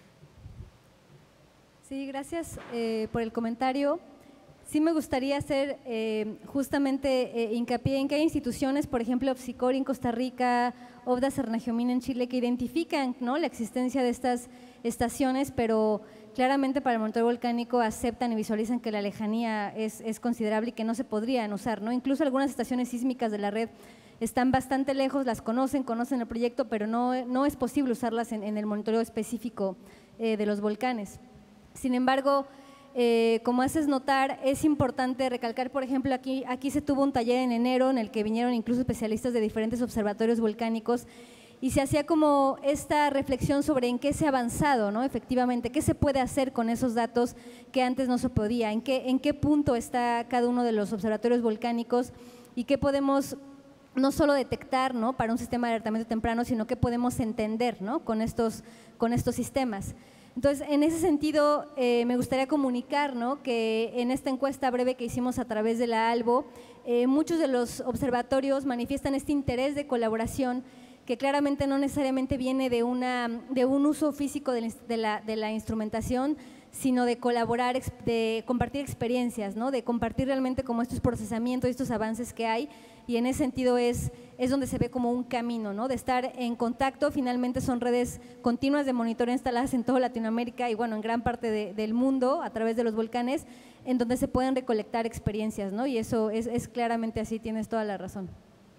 Sí, gracias por el comentario. Sí me gustaría hacer justamente hincapié en que hay instituciones, por ejemplo, Opsicor en Costa Rica, Obda Cernagiomín en Chile, que identifican, ¿no?, la existencia de estas estaciones, pero claramente para el monitoreo volcánico aceptan y visualizan que la lejanía es considerable y que no se podrían usar, ¿no? Incluso algunas estaciones sísmicas de la red están bastante lejos, las conocen el proyecto, pero no es posible usarlas en el monitoreo específico de los volcanes. Sin embargo, como haces notar, es importante recalcar, por ejemplo, aquí se tuvo un taller en enero en el que vinieron incluso especialistas de diferentes observatorios volcánicos y se hacía como esta reflexión sobre en qué se ha avanzado, ¿no? Efectivamente, qué se puede hacer con esos datos que antes no se podía, en qué punto está cada uno de los observatorios volcánicos y qué podemos no solo detectar, ¿no?, para un sistema de alertamiento temprano, sino qué podemos entender, ¿no?, con estos sistemas. Entonces, en ese sentido, me gustaría comunicar, ¿no?, que en esta encuesta breve que hicimos a través de la ALBO, muchos de los observatorios manifiestan este interés de colaboración que claramente no necesariamente viene de un uso físico de la instrumentación, sino de colaborar, de compartir experiencias, ¿no?, de compartir realmente como estos procesamientos, estos avances que hay, y en ese sentido es donde se ve como un camino, ¿no?, de estar en contacto. Finalmente son redes continuas de monitoreo instaladas en toda Latinoamérica y bueno, en gran parte del mundo a través de los volcanes, en donde se pueden recolectar experiencias, ¿no?, y eso es claramente así, tienes toda la razón.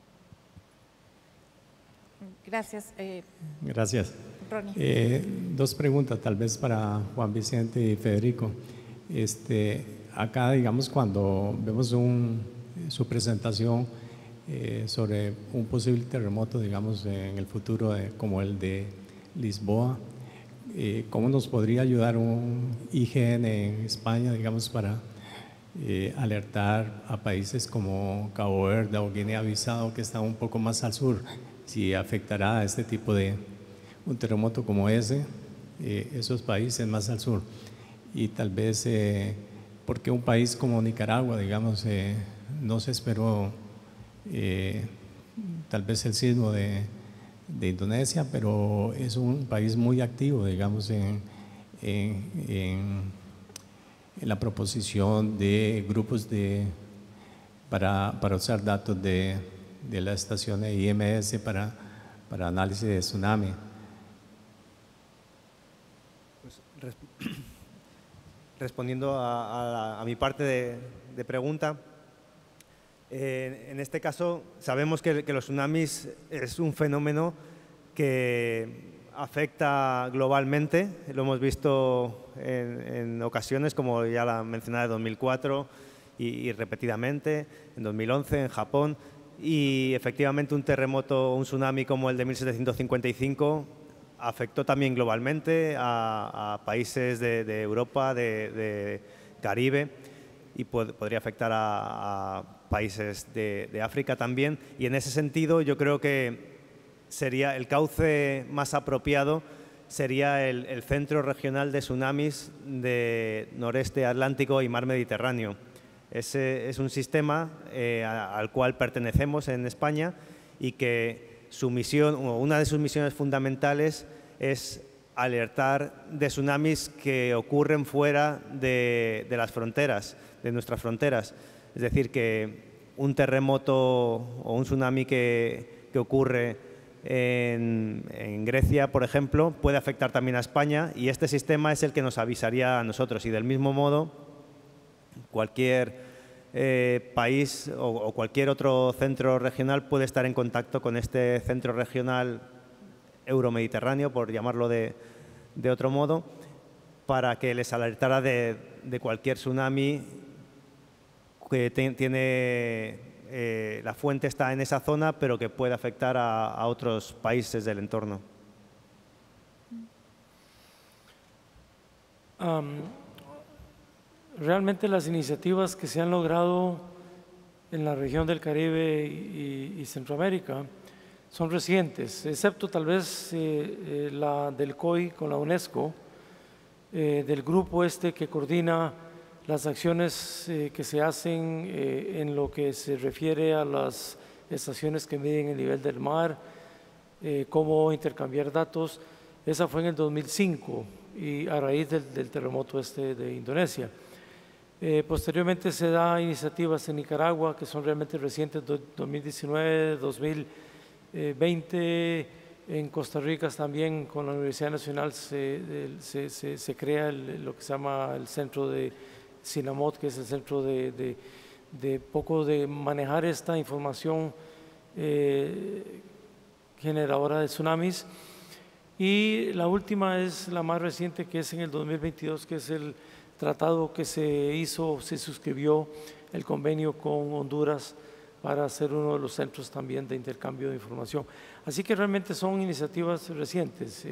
Gracias.
Gracias.
Ronnie.
Dos preguntas tal vez para Juan Vicente y Federico. Acá, digamos, cuando vemos su presentación sobre un posible terremoto, digamos, en el futuro como el de Lisboa, ¿cómo nos podría ayudar un IGN en España, digamos, para alertar a países como Cabo Verde o Guinea-Bissau, que están un poco más al sur, si afectará a este tipo de un terremoto como ese, esos países más al sur? Y tal vez, porque un país como Nicaragua, digamos, no se esperó tal vez el sismo de Indonesia, pero es un país muy activo, digamos, en la proposición de grupos para usar datos de la estación de IMS para análisis de tsunami.
Pues, respondiendo a mi parte de pregunta, en este caso sabemos que los tsunamis es un fenómeno que afecta globalmente, lo hemos visto en ocasiones, como ya la mencionaba, de 2004 y repetidamente, en 2011 en Japón, y efectivamente un terremoto, un tsunami como el de 1755 afectó también globalmente a países de Europa, de Caribe, y podría afectar a países de África también. Y en ese sentido yo creo que sería el cauce más apropiado sería el Centro Regional de Tsunamis de Noreste Atlántico y Mar Mediterráneo. Ese es un sistema al cual pertenecemos en España y que su misión, o una de sus misiones fundamentales, es alertar de tsunamis que ocurren fuera de las fronteras, de nuestras fronteras. Es decir, que un terremoto o un tsunami que ocurre en Grecia, por ejemplo, puede afectar también a España, y este sistema es el que nos avisaría a nosotros. Y del mismo modo, cualquier país o cualquier otro centro regional puede estar en contacto con este centro regional euromediterráneo, por llamarlo de otro modo, para que les alertara de cualquier tsunami que la fuente está en esa zona, pero que puede afectar a otros países del entorno.
Realmente las iniciativas que se han logrado en la región del Caribe y Centroamérica son recientes, excepto tal vez la del COI con la UNESCO, del grupo que coordina las acciones que se hacen en lo que se refiere a las estaciones que miden el nivel del mar, cómo intercambiar datos. Esa fue en el 2005 y a raíz del terremoto de Indonesia. Posteriormente se da iniciativas en Nicaragua que son realmente recientes, 2019, 2020. En Costa Rica también con la Universidad Nacional se crea lo que se llama el centro de SINAMOT, que es el centro de manejar esta información generadora de tsunamis. Y la última es la más reciente, que es en el 2022, que es el tratado que se suscribió el convenio con Honduras para ser uno de los centros también de intercambio de información. Así que realmente son iniciativas recientes.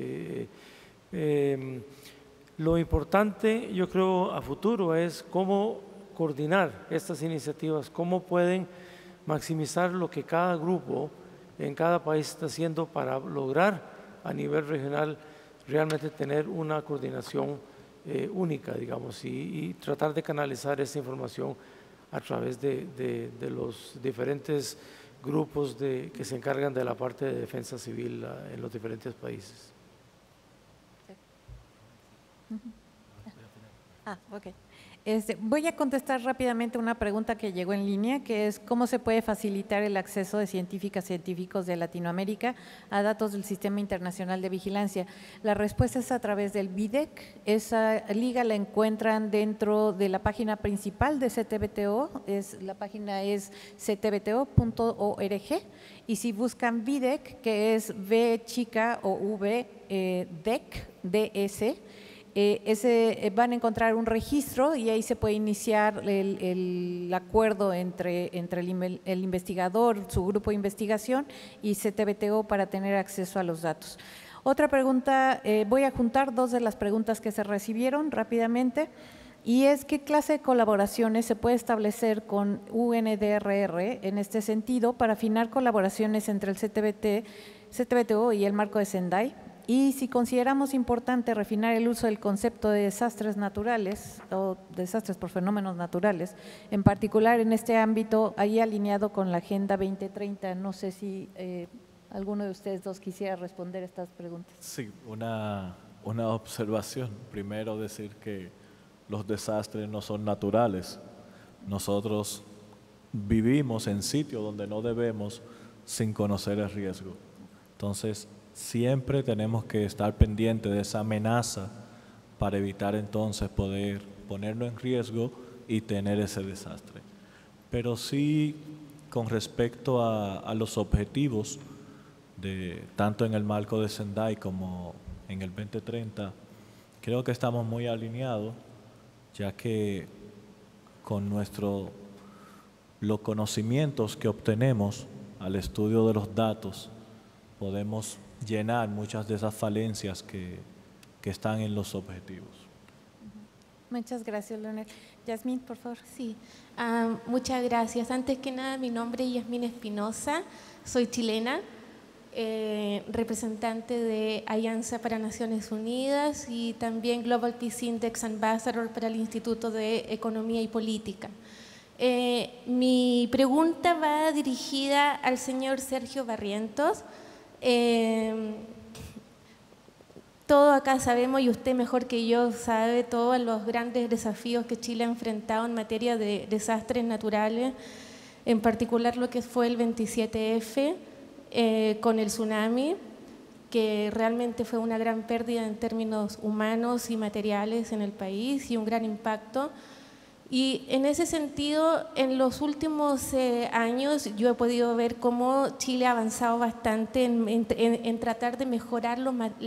Lo importante, yo creo, a futuro es cómo coordinar estas iniciativas, cómo pueden maximizar lo que cada grupo en cada país está haciendo para lograr a nivel regional realmente tener una coordinación única, digamos, y tratar de canalizar esa información a través de los diferentes grupos que se encargan de la parte de defensa civil en los diferentes países.
Okay. Voy a contestar rápidamente una pregunta que llegó en línea, que es ¿cómo se puede facilitar el acceso de científicos de Latinoamérica a datos del Sistema Internacional de Vigilancia? La respuesta es a través del BIDEC. Esa liga la encuentran dentro de la página principal de CTBTO, la página es ctbto.org, y si buscan BIDEC, que es V chica o V DEC, DS, van a encontrar un registro y ahí se puede iniciar el acuerdo entre el investigador, su grupo de investigación y CTBTO para tener acceso a los datos. Otra pregunta, voy a juntar dos de las preguntas que se recibieron rápidamente, y es ¿qué clase de colaboraciones se puede establecer con UNDRR en este sentido para afinar colaboraciones entre el CTBTO y el marco de Sendai? Y si consideramos importante refinar el uso del concepto de desastres naturales o desastres por fenómenos naturales, en particular en este ámbito, ahí alineado con la Agenda 2030, no sé si alguno de ustedes dos quisiera responder estas preguntas.
Sí, una observación. Primero decir que los desastres no son naturales. Nosotros vivimos en sitios donde no debemos sin conocer el riesgo. Entonces, siempre tenemos que estar pendientes de esa amenaza para evitar entonces poder ponerlo en riesgo y tener ese desastre. Pero sí, con respecto a los objetivos, tanto en el marco de Sendai como en el 2030, creo que estamos muy alineados, ya que con los conocimientos que obtenemos al estudio de los datos, podemos llenar muchas de esas falencias que están en los objetivos.
Muchas gracias, Leonel. Yasmín, por favor.
Sí, muchas gracias. Antes que nada, mi nombre es Yasmín Espinosa, soy chilena, representante de Alianza para Naciones Unidas y también Global Peace Index Ambassador para el Instituto de Economía y Política. Mi pregunta va dirigida al señor Sergio Barrientos. Todo acá sabemos, y usted mejor que yo sabe, todos los grandes desafíos que Chile ha enfrentado en materia de desastres naturales, en particular lo que fue el 27F con el tsunami, que realmente fue una gran pérdida en términos humanos y materiales en el país y un gran impacto. Y en ese sentido, en los últimos años yo he podido ver cómo Chile ha avanzado bastante en tratar de mejorar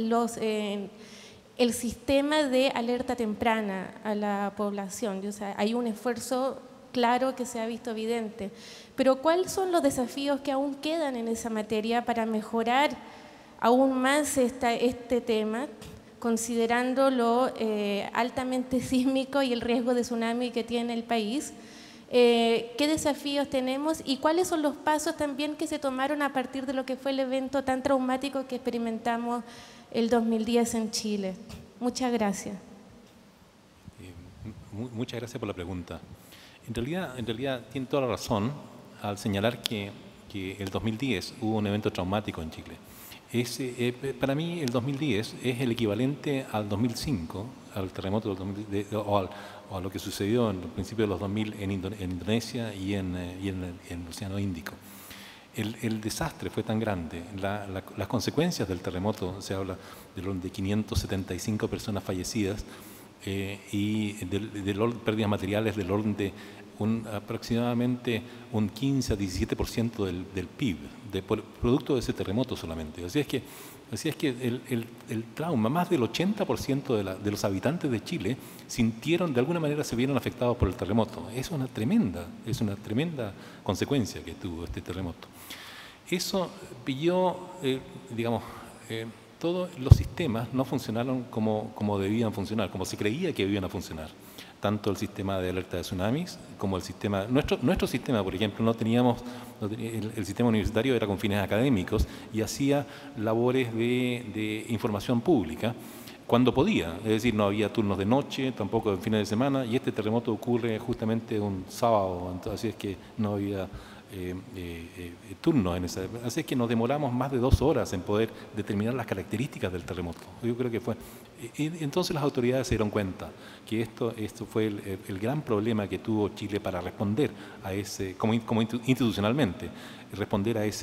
el sistema de alerta temprana a la población. O sea, hay un esfuerzo claro que se ha visto evidente. Pero ¿cuáles son los desafíos que aún quedan en esa materia para mejorar aún más este tema, considerando lo altamente sísmico y el riesgo de tsunami que tiene el país? ¿Qué desafíos tenemos y cuáles son los pasos también que se tomaron a partir de lo que fue el evento tan traumático que experimentamos el 2010 en Chile? Muchas gracias.
Muchas gracias por la pregunta. En realidad tiene toda la razón al señalar que el 2010 hubo un evento traumático en Chile. Para mí el 2010 es el equivalente al 2005, al terremoto del 2010, o a lo que sucedió en el principio de los 2000 en Indonesia y en el Océano Índico. El desastre fue tan grande, las consecuencias del terremoto, se habla de 575 personas fallecidas y de pérdidas materiales del orden de aproximadamente un 15 a 17% del PIB, producto de ese terremoto solamente. Así es que el trauma, más del 80% de los habitantes de Chile sintieron, de alguna manera se vieron afectados por el terremoto. Es una tremenda consecuencia que tuvo este terremoto. Eso pilló, todos los sistemas no funcionaron como debían funcionar, como se creía que debían funcionar. Tanto el sistema de alerta de tsunamis como el sistema... Nuestro sistema, por ejemplo, el sistema universitario era con fines académicos y hacía labores de información pública cuando podía. Es decir, no había turnos de noche, tampoco en fines de semana, y este terremoto ocurre justamente un sábado, así es que no había turnos en esa. Así es que nos demoramos más de 2 horas en poder determinar las características del terremoto. Yo creo que fue... Y entonces las autoridades se dieron cuenta que esto fue el gran problema que tuvo Chile para responder a ese, como institucionalmente, responder a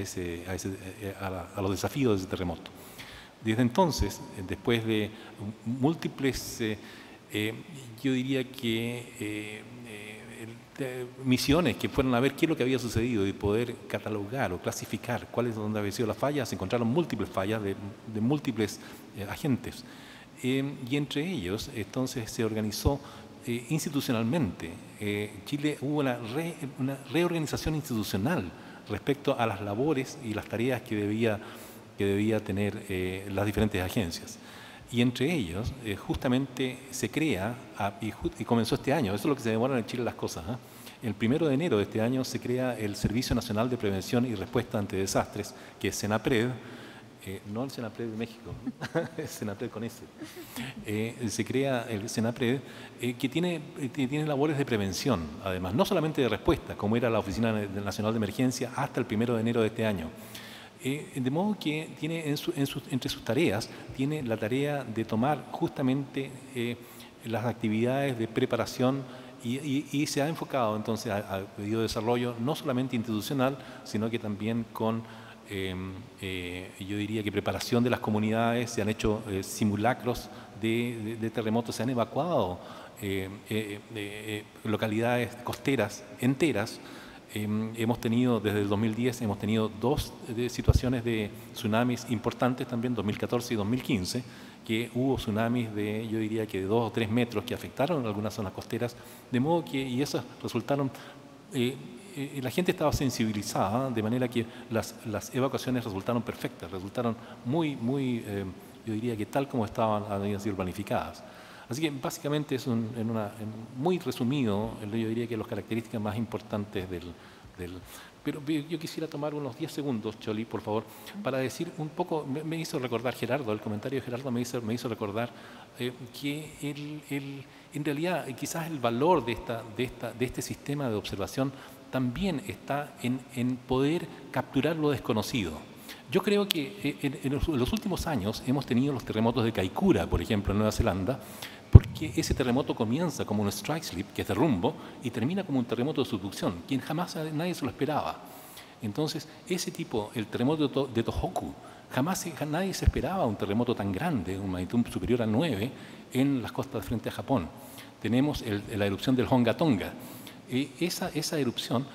los desafíos de ese terremoto. Desde entonces, después de múltiples, yo diría que misiones que fueron a ver qué es lo que había sucedido y poder catalogar o clasificar cuáles donde habían sido las fallas, se encontraron múltiples fallas de múltiples agentes. Y entre ellos, entonces, se organizó institucionalmente. Chile hubo una reorganización institucional respecto a las labores y las tareas que debía tener las diferentes agencias. Y entre ellos, justamente se crea, y comenzó este año, eso es lo que se demoran en Chile las cosas, El 1 de enero de este año se crea el Servicio Nacional de Prevención y Respuesta ante Desastres, que es SENAPRED, no el SENAPRED de México, es SENAPRED con S. Se crea el SENAPRED, que tiene labores de prevención, además, no solamente de respuesta, como era la Oficina Nacional de Emergencia hasta el 1 de enero de este año. De modo que tiene entre sus tareas, tiene la tarea de tomar justamente las actividades de preparación y se ha enfocado entonces al pedido de desarrollo no solamente institucional, sino que también con, yo diría que preparación de las comunidades. Se han hecho simulacros de terremotos, se han evacuado localidades costeras enteras. Hemos tenido, desde el 2010, hemos tenido 2 situaciones de tsunamis importantes también, 2014 y 2015, que hubo tsunamis yo diría que de 2 o 3 metros que afectaron algunas zonas costeras, de modo que, y esas resultaron, la gente estaba sensibilizada, de manera que las evacuaciones resultaron perfectas, resultaron muy, yo diría que tal como habían sido planificadas. Así que básicamente es muy resumido, yo diría que las características más importantes pero yo quisiera tomar unos 10 segundos, Choli, por favor, para decir un poco, me hizo recordar Gerardo, el comentario de Gerardo me hizo recordar que en realidad quizás el valor de este sistema de observación también está en poder capturar lo desconocido. Yo creo que en los últimos años hemos tenido los terremotos de Kaikoura, por ejemplo, en Nueva Zelanda, porque ese terremoto comienza como un strike slip, que es de rumbo, y termina como un terremoto de subducción, quien jamás nadie se lo esperaba. Entonces, ese tipo, el terremoto de Tohoku, nadie se esperaba un terremoto tan grande, una magnitud superior a 9, en las costas frente a Japón. Tenemos la erupción del Honga Tonga. Esa erupción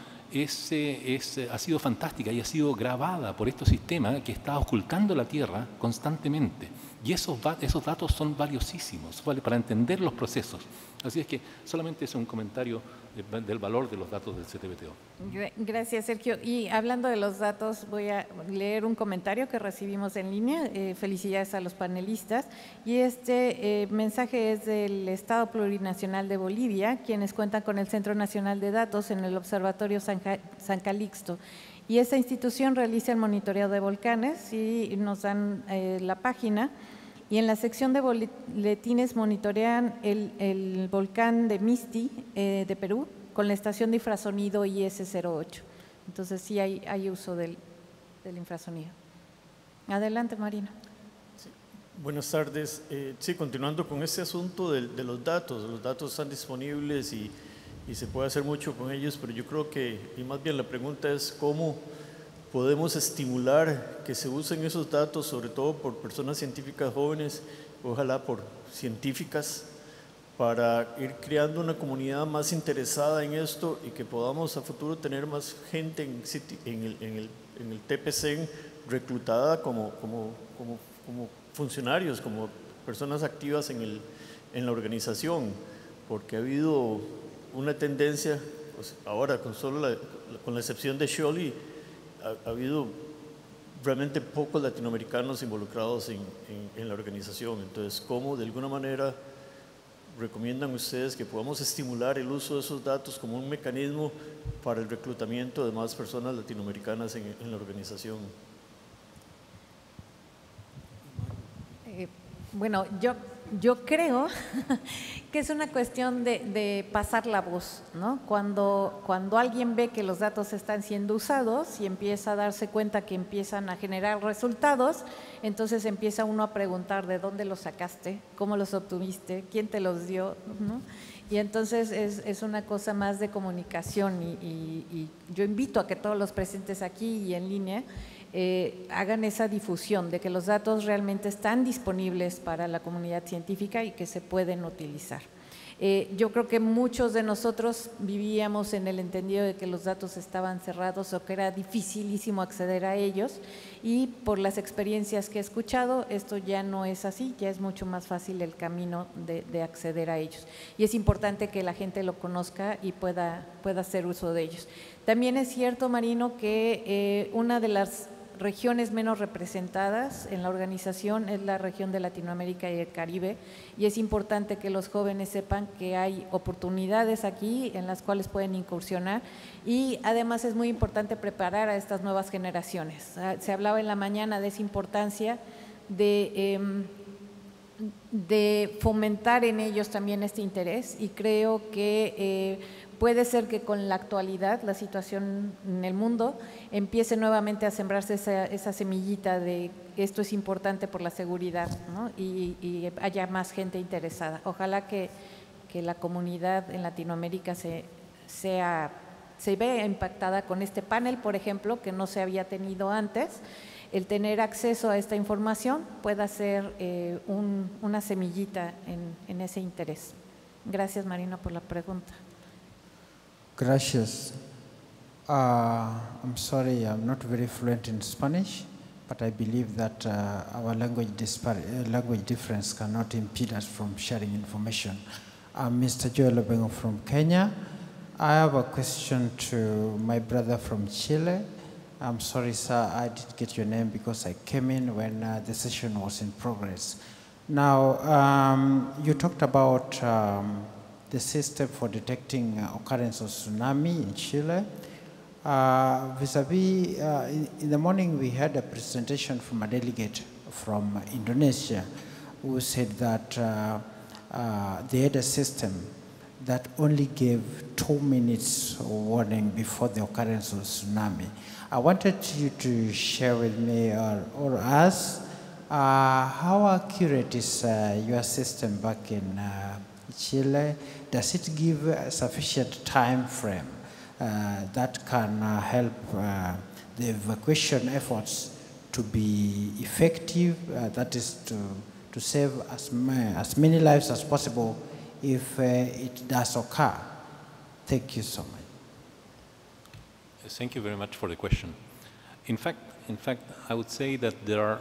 ha sido fantástica y ha sido grabada por este sistema que está ocultando la Tierra constantemente. Y esos datos son valiosísimos para entender los procesos. Así es que solamente es un comentario del valor de los datos del CTBTO.
Gracias, Sergio. Y hablando de los datos, voy a leer un comentario que recibimos en línea. Felicidades a los panelistas. Y este mensaje es del Estado Plurinacional de Bolivia, quienes cuentan con el Centro Nacional de Datos en el Observatorio San Calixto. Y esta institución realiza el monitoreo de volcanes y nos dan la página. Y en la sección de boletines monitorean el volcán de Misti de Perú con la estación de infrasonido IS-08. Entonces sí hay uso del infrasonido. Adelante, Marina.
Sí. Buenas tardes. Sí, continuando con este asunto de los datos están disponibles y se puede hacer mucho con ellos, pero yo creo que, y más bien la pregunta es cómo podemos estimular que se usen esos datos, sobre todo por personas científicas jóvenes, ojalá por científicas, para ir creando una comunidad más interesada en esto y que podamos a futuro tener más gente en el TPCen reclutada como funcionarios, como personas activas en la organización, porque ha habido una tendencia, pues ahora con la excepción de Shirley, ha habido realmente pocos latinoamericanos involucrados en la organización. Entonces, ¿cómo de alguna manera recomiendan ustedes que podamos estimular el uso de esos datos como un mecanismo para el reclutamiento de más personas latinoamericanas en la organización?
Bueno, yo creo que es una cuestión de pasar la voz, ¿no? Cuando alguien ve que los datos están siendo usados y empieza a darse cuenta que empiezan a generar resultados, entonces empieza uno a preguntar de dónde los sacaste, cómo los obtuviste, quién te los dio, ¿no? Y entonces es una cosa más de comunicación y yo invito a que todos los presentes aquí y en línea hagan esa difusión de que los datos realmente están disponibles para la comunidad científica y que se pueden utilizar. Yo creo que muchos de nosotros vivíamos en el entendido de que los datos estaban cerrados o que era dificilísimo acceder a ellos, y por las experiencias que he escuchado, esto ya no es así, ya es mucho más fácil el camino de acceder a ellos. Y es importante que la gente lo conozca y pueda hacer uso de ellos. También es cierto, Marino, que una de las regiones menos representadas en la organización es la región de Latinoamérica y el Caribe, y es importante que los jóvenes sepan que hay oportunidades aquí en las cuales pueden incursionar, y además es muy importante preparar a estas nuevas generaciones. Se hablaba en la mañana de esa importancia de fomentar en ellos también este interés, y creo que puede ser que con la actualidad, la situación en el mundo, empiece nuevamente a sembrarse esa semillita de que esto es importante por la seguridad, ¿no? y haya más gente interesada. Ojalá que la comunidad en Latinoamérica se vea impactada con este panel, por ejemplo, que no se había tenido antes. El tener acceso a esta información pueda ser una semillita en ese interés. Gracias, Marino, por la pregunta.
Gracias. I'm sorry, I'm not very fluent in Spanish, but I believe that our language difference cannot impede us from sharing information. I'm Mr. Joel Obengo from Kenya. I have a question to my brother from Chile. I'm sorry, sir, I didn't get your name because I came in when the session was in progress. Now, you talked about the system for detecting occurrence of tsunami in Chile. Vis-a-vis, in the morning we had a presentation from a delegate from Indonesia who said that they had a system that only gave 2 minutes warning before the occurrence of tsunami. I wanted you to share with me or us how accurate is your system back in Chile? Does it give a sufficient time frame that can help the evacuation efforts to be effective, that is to save as many lives as possible if it does occur? Thank you so much.
Thank you very much for the question. In fact, I would say that there are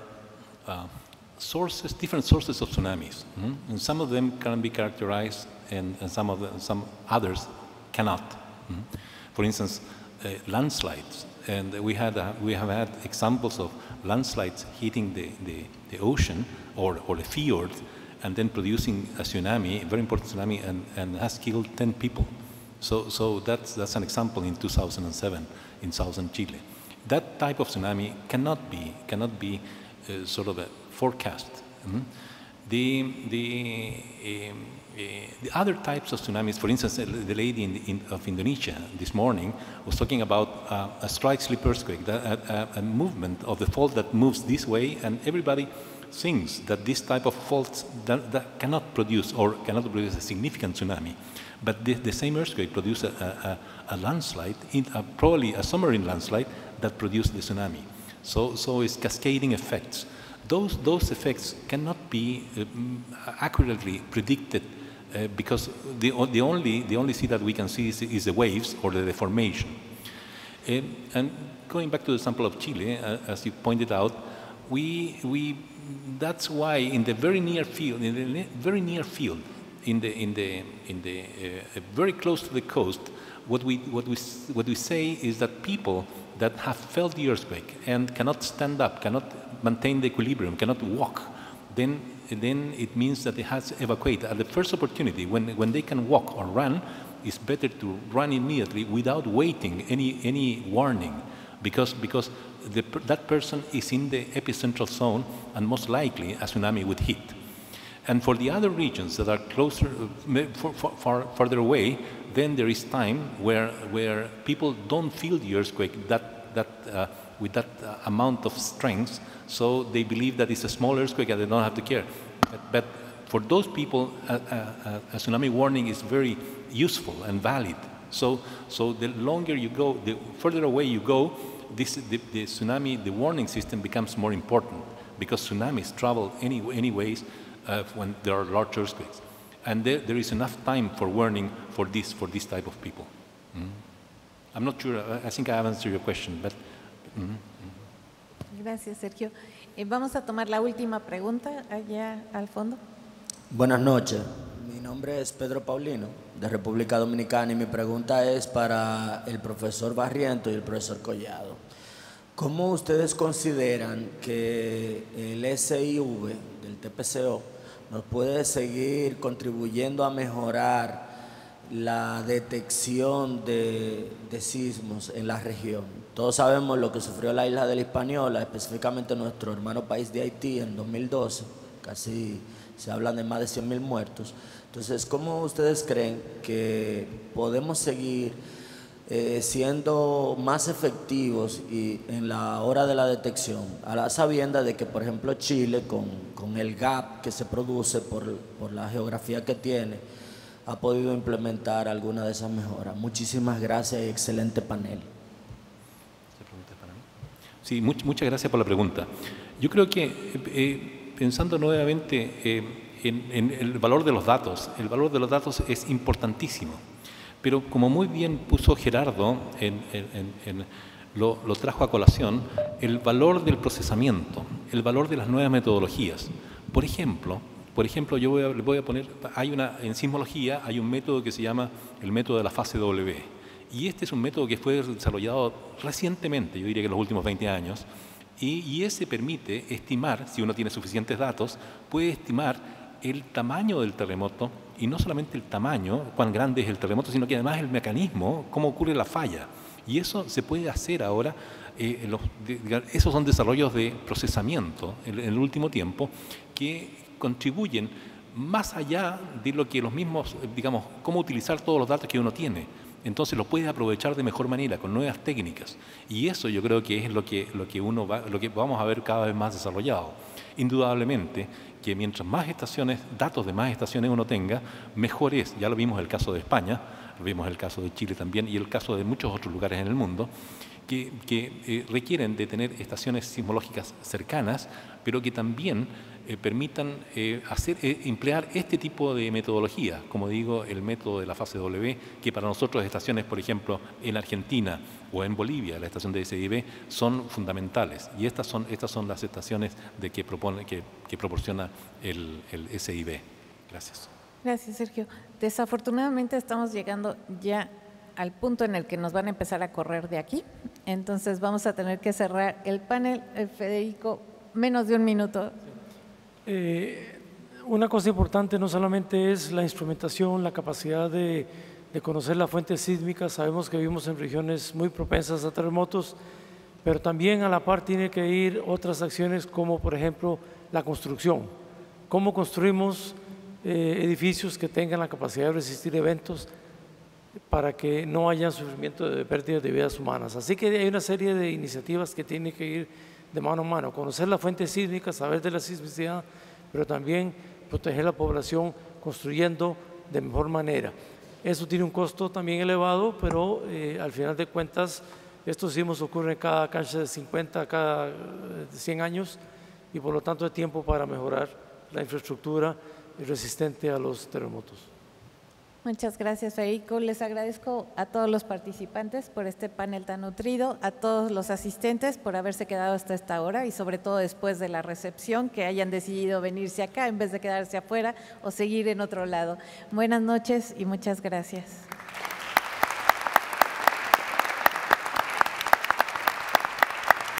different sources of tsunamis, and some of them can be characterized, and some others cannot. For instance, landslides, and we have had examples of landslides hitting the ocean or the fjord, and then producing a tsunami, a very important tsunami, and has killed 10 people. So that's an example in 2007 in southern Chile. That type of tsunami cannot be sort of a forecast. The other types of tsunamis, for instance, the lady of Indonesia this morning was talking about a strike-slip earthquake, a movement of the fault that moves this way, and everybody thinks that this type of faults that cannot produce a significant tsunami. But the same earthquake produced a landslide, probably a submarine landslide that produced the tsunami. So it's cascading effects. Those effects cannot be accurately predicted because the only sea that we can see is the waves or the deformation. And going back to the example of Chile, as you pointed out, that's why in the very near field, very close to the coast, what we say is that people that have felt the earthquake and cannot stand up, cannot maintain the equilibrium, cannot walk, then it means that they have to evacuate at the first opportunity. When they can walk or run, it's better to run immediately without waiting any warning, because that person is in the epicentral zone and most likely a tsunami would hit. And for the other regions that are closer, farther away, then there is time where people don't feel the earthquake with that amount of strength, so they believe that it's a small earthquake and they don't have to care. But for those people, a tsunami warning is very useful and valid. So the longer you go, the further away you go, the tsunami, the warning system becomes more important, because tsunamis travel anyways when there are large earthquakes. And there is enough time for warning for this type of people. I'm not sure, I think I have answered your question, but...
Gracias, Sergio. Vamos a tomar la última pregunta allá al fondo.
Buenas noches. Mi nombre es Pedro Paulino, de República Dominicana, y mi pregunta es para el profesor Barrientos y el profesor Collado. ¿Cómo ustedes consideran que el SIV del TPCO nos puede seguir contribuyendo a mejorar la detección de sismos en la región? Todos sabemos lo que sufrió la isla de la Hispaniola, específicamente nuestro hermano país de Haití en 2012, casi se hablan de más de 100.000 muertos. Entonces, ¿cómo ustedes creen que podemos seguir siendo más efectivos en la hora de la detección, a la sabienda de que, por ejemplo, Chile, con el gap que se produce por la geografía que tiene, ha podido implementar alguna de esas mejoras? Muchísimas gracias y excelente panel.
Sí, muchas gracias por la pregunta. Yo creo que pensando nuevamente en el valor de los datos es importantísimo. Pero como muy bien puso Gerardo, lo trajo a colación, el valor del procesamiento, el valor de las nuevas metodologías. Por ejemplo, yo voy a poner, en sismología hay un método que se llama el método de la fase W. Y este es un método que fue desarrollado recientemente, yo diría que en los últimos 20 años, y ese permite estimar, si uno tiene suficientes datos, puede estimar el tamaño del terremoto, y no solamente el tamaño, cuán grande es el terremoto, sino que además el mecanismo, cómo ocurre la falla. Y eso se puede hacer ahora, esos son desarrollos de procesamiento en el último tiempo que contribuyen más allá de lo que los mismos, digamos, cómo utilizar todos los datos que uno tiene. Entonces lo puede aprovechar de mejor manera, con nuevas técnicas. Y eso yo creo que es lo que vamos a ver cada vez más desarrollado. Indudablemente que mientras más estaciones, datos de más estaciones uno tenga, mejor es. Ya lo vimos en el caso de España, lo vimos en el caso de Chile también y el caso de muchos otros lugares en el mundo, que requieren de tener estaciones sismológicas cercanas, pero que también permitan emplear este tipo de metodología, como digo, el método de la fase W, que para nosotros estaciones, por ejemplo, en Argentina o en Bolivia, la estación de SIV, son fundamentales. Y estas son las estaciones que proporciona el SIV. Gracias.
Gracias, Sergio. Desafortunadamente estamos llegando ya al punto en el que nos van a empezar a correr de aquí. Entonces vamos a tener que cerrar el panel. Federico, menos de un minuto.
Una cosa importante no solamente es la instrumentación, la capacidad de conocer la fuente sísmica. Sabemos que vivimos en regiones muy propensas a terremotos, pero también a la par tiene que ir otras acciones como, por ejemplo, la construcción. ¿Cómo construimos edificios que tengan la capacidad de resistir eventos para que no haya sufrimiento de pérdidas de vidas humanas? Así que hay una serie de iniciativas que tienen que ir de mano a mano, conocer la fuente sísmica, saber de la sismicidad, pero también proteger la población construyendo de mejor manera. Eso tiene un costo también elevado, pero al final de cuentas estos sismos ocurren cada cancha de 50, cada 100 años y por lo tanto hay tiempo para mejorar la infraestructura resistente a los terremotos.
Muchas gracias, Federico. Les agradezco a todos los participantes por este panel tan nutrido, a todos los asistentes por haberse quedado hasta esta hora y sobre todo después de la recepción, que hayan decidido venirse acá en vez de quedarse afuera o seguir en otro lado. Buenas noches y muchas gracias.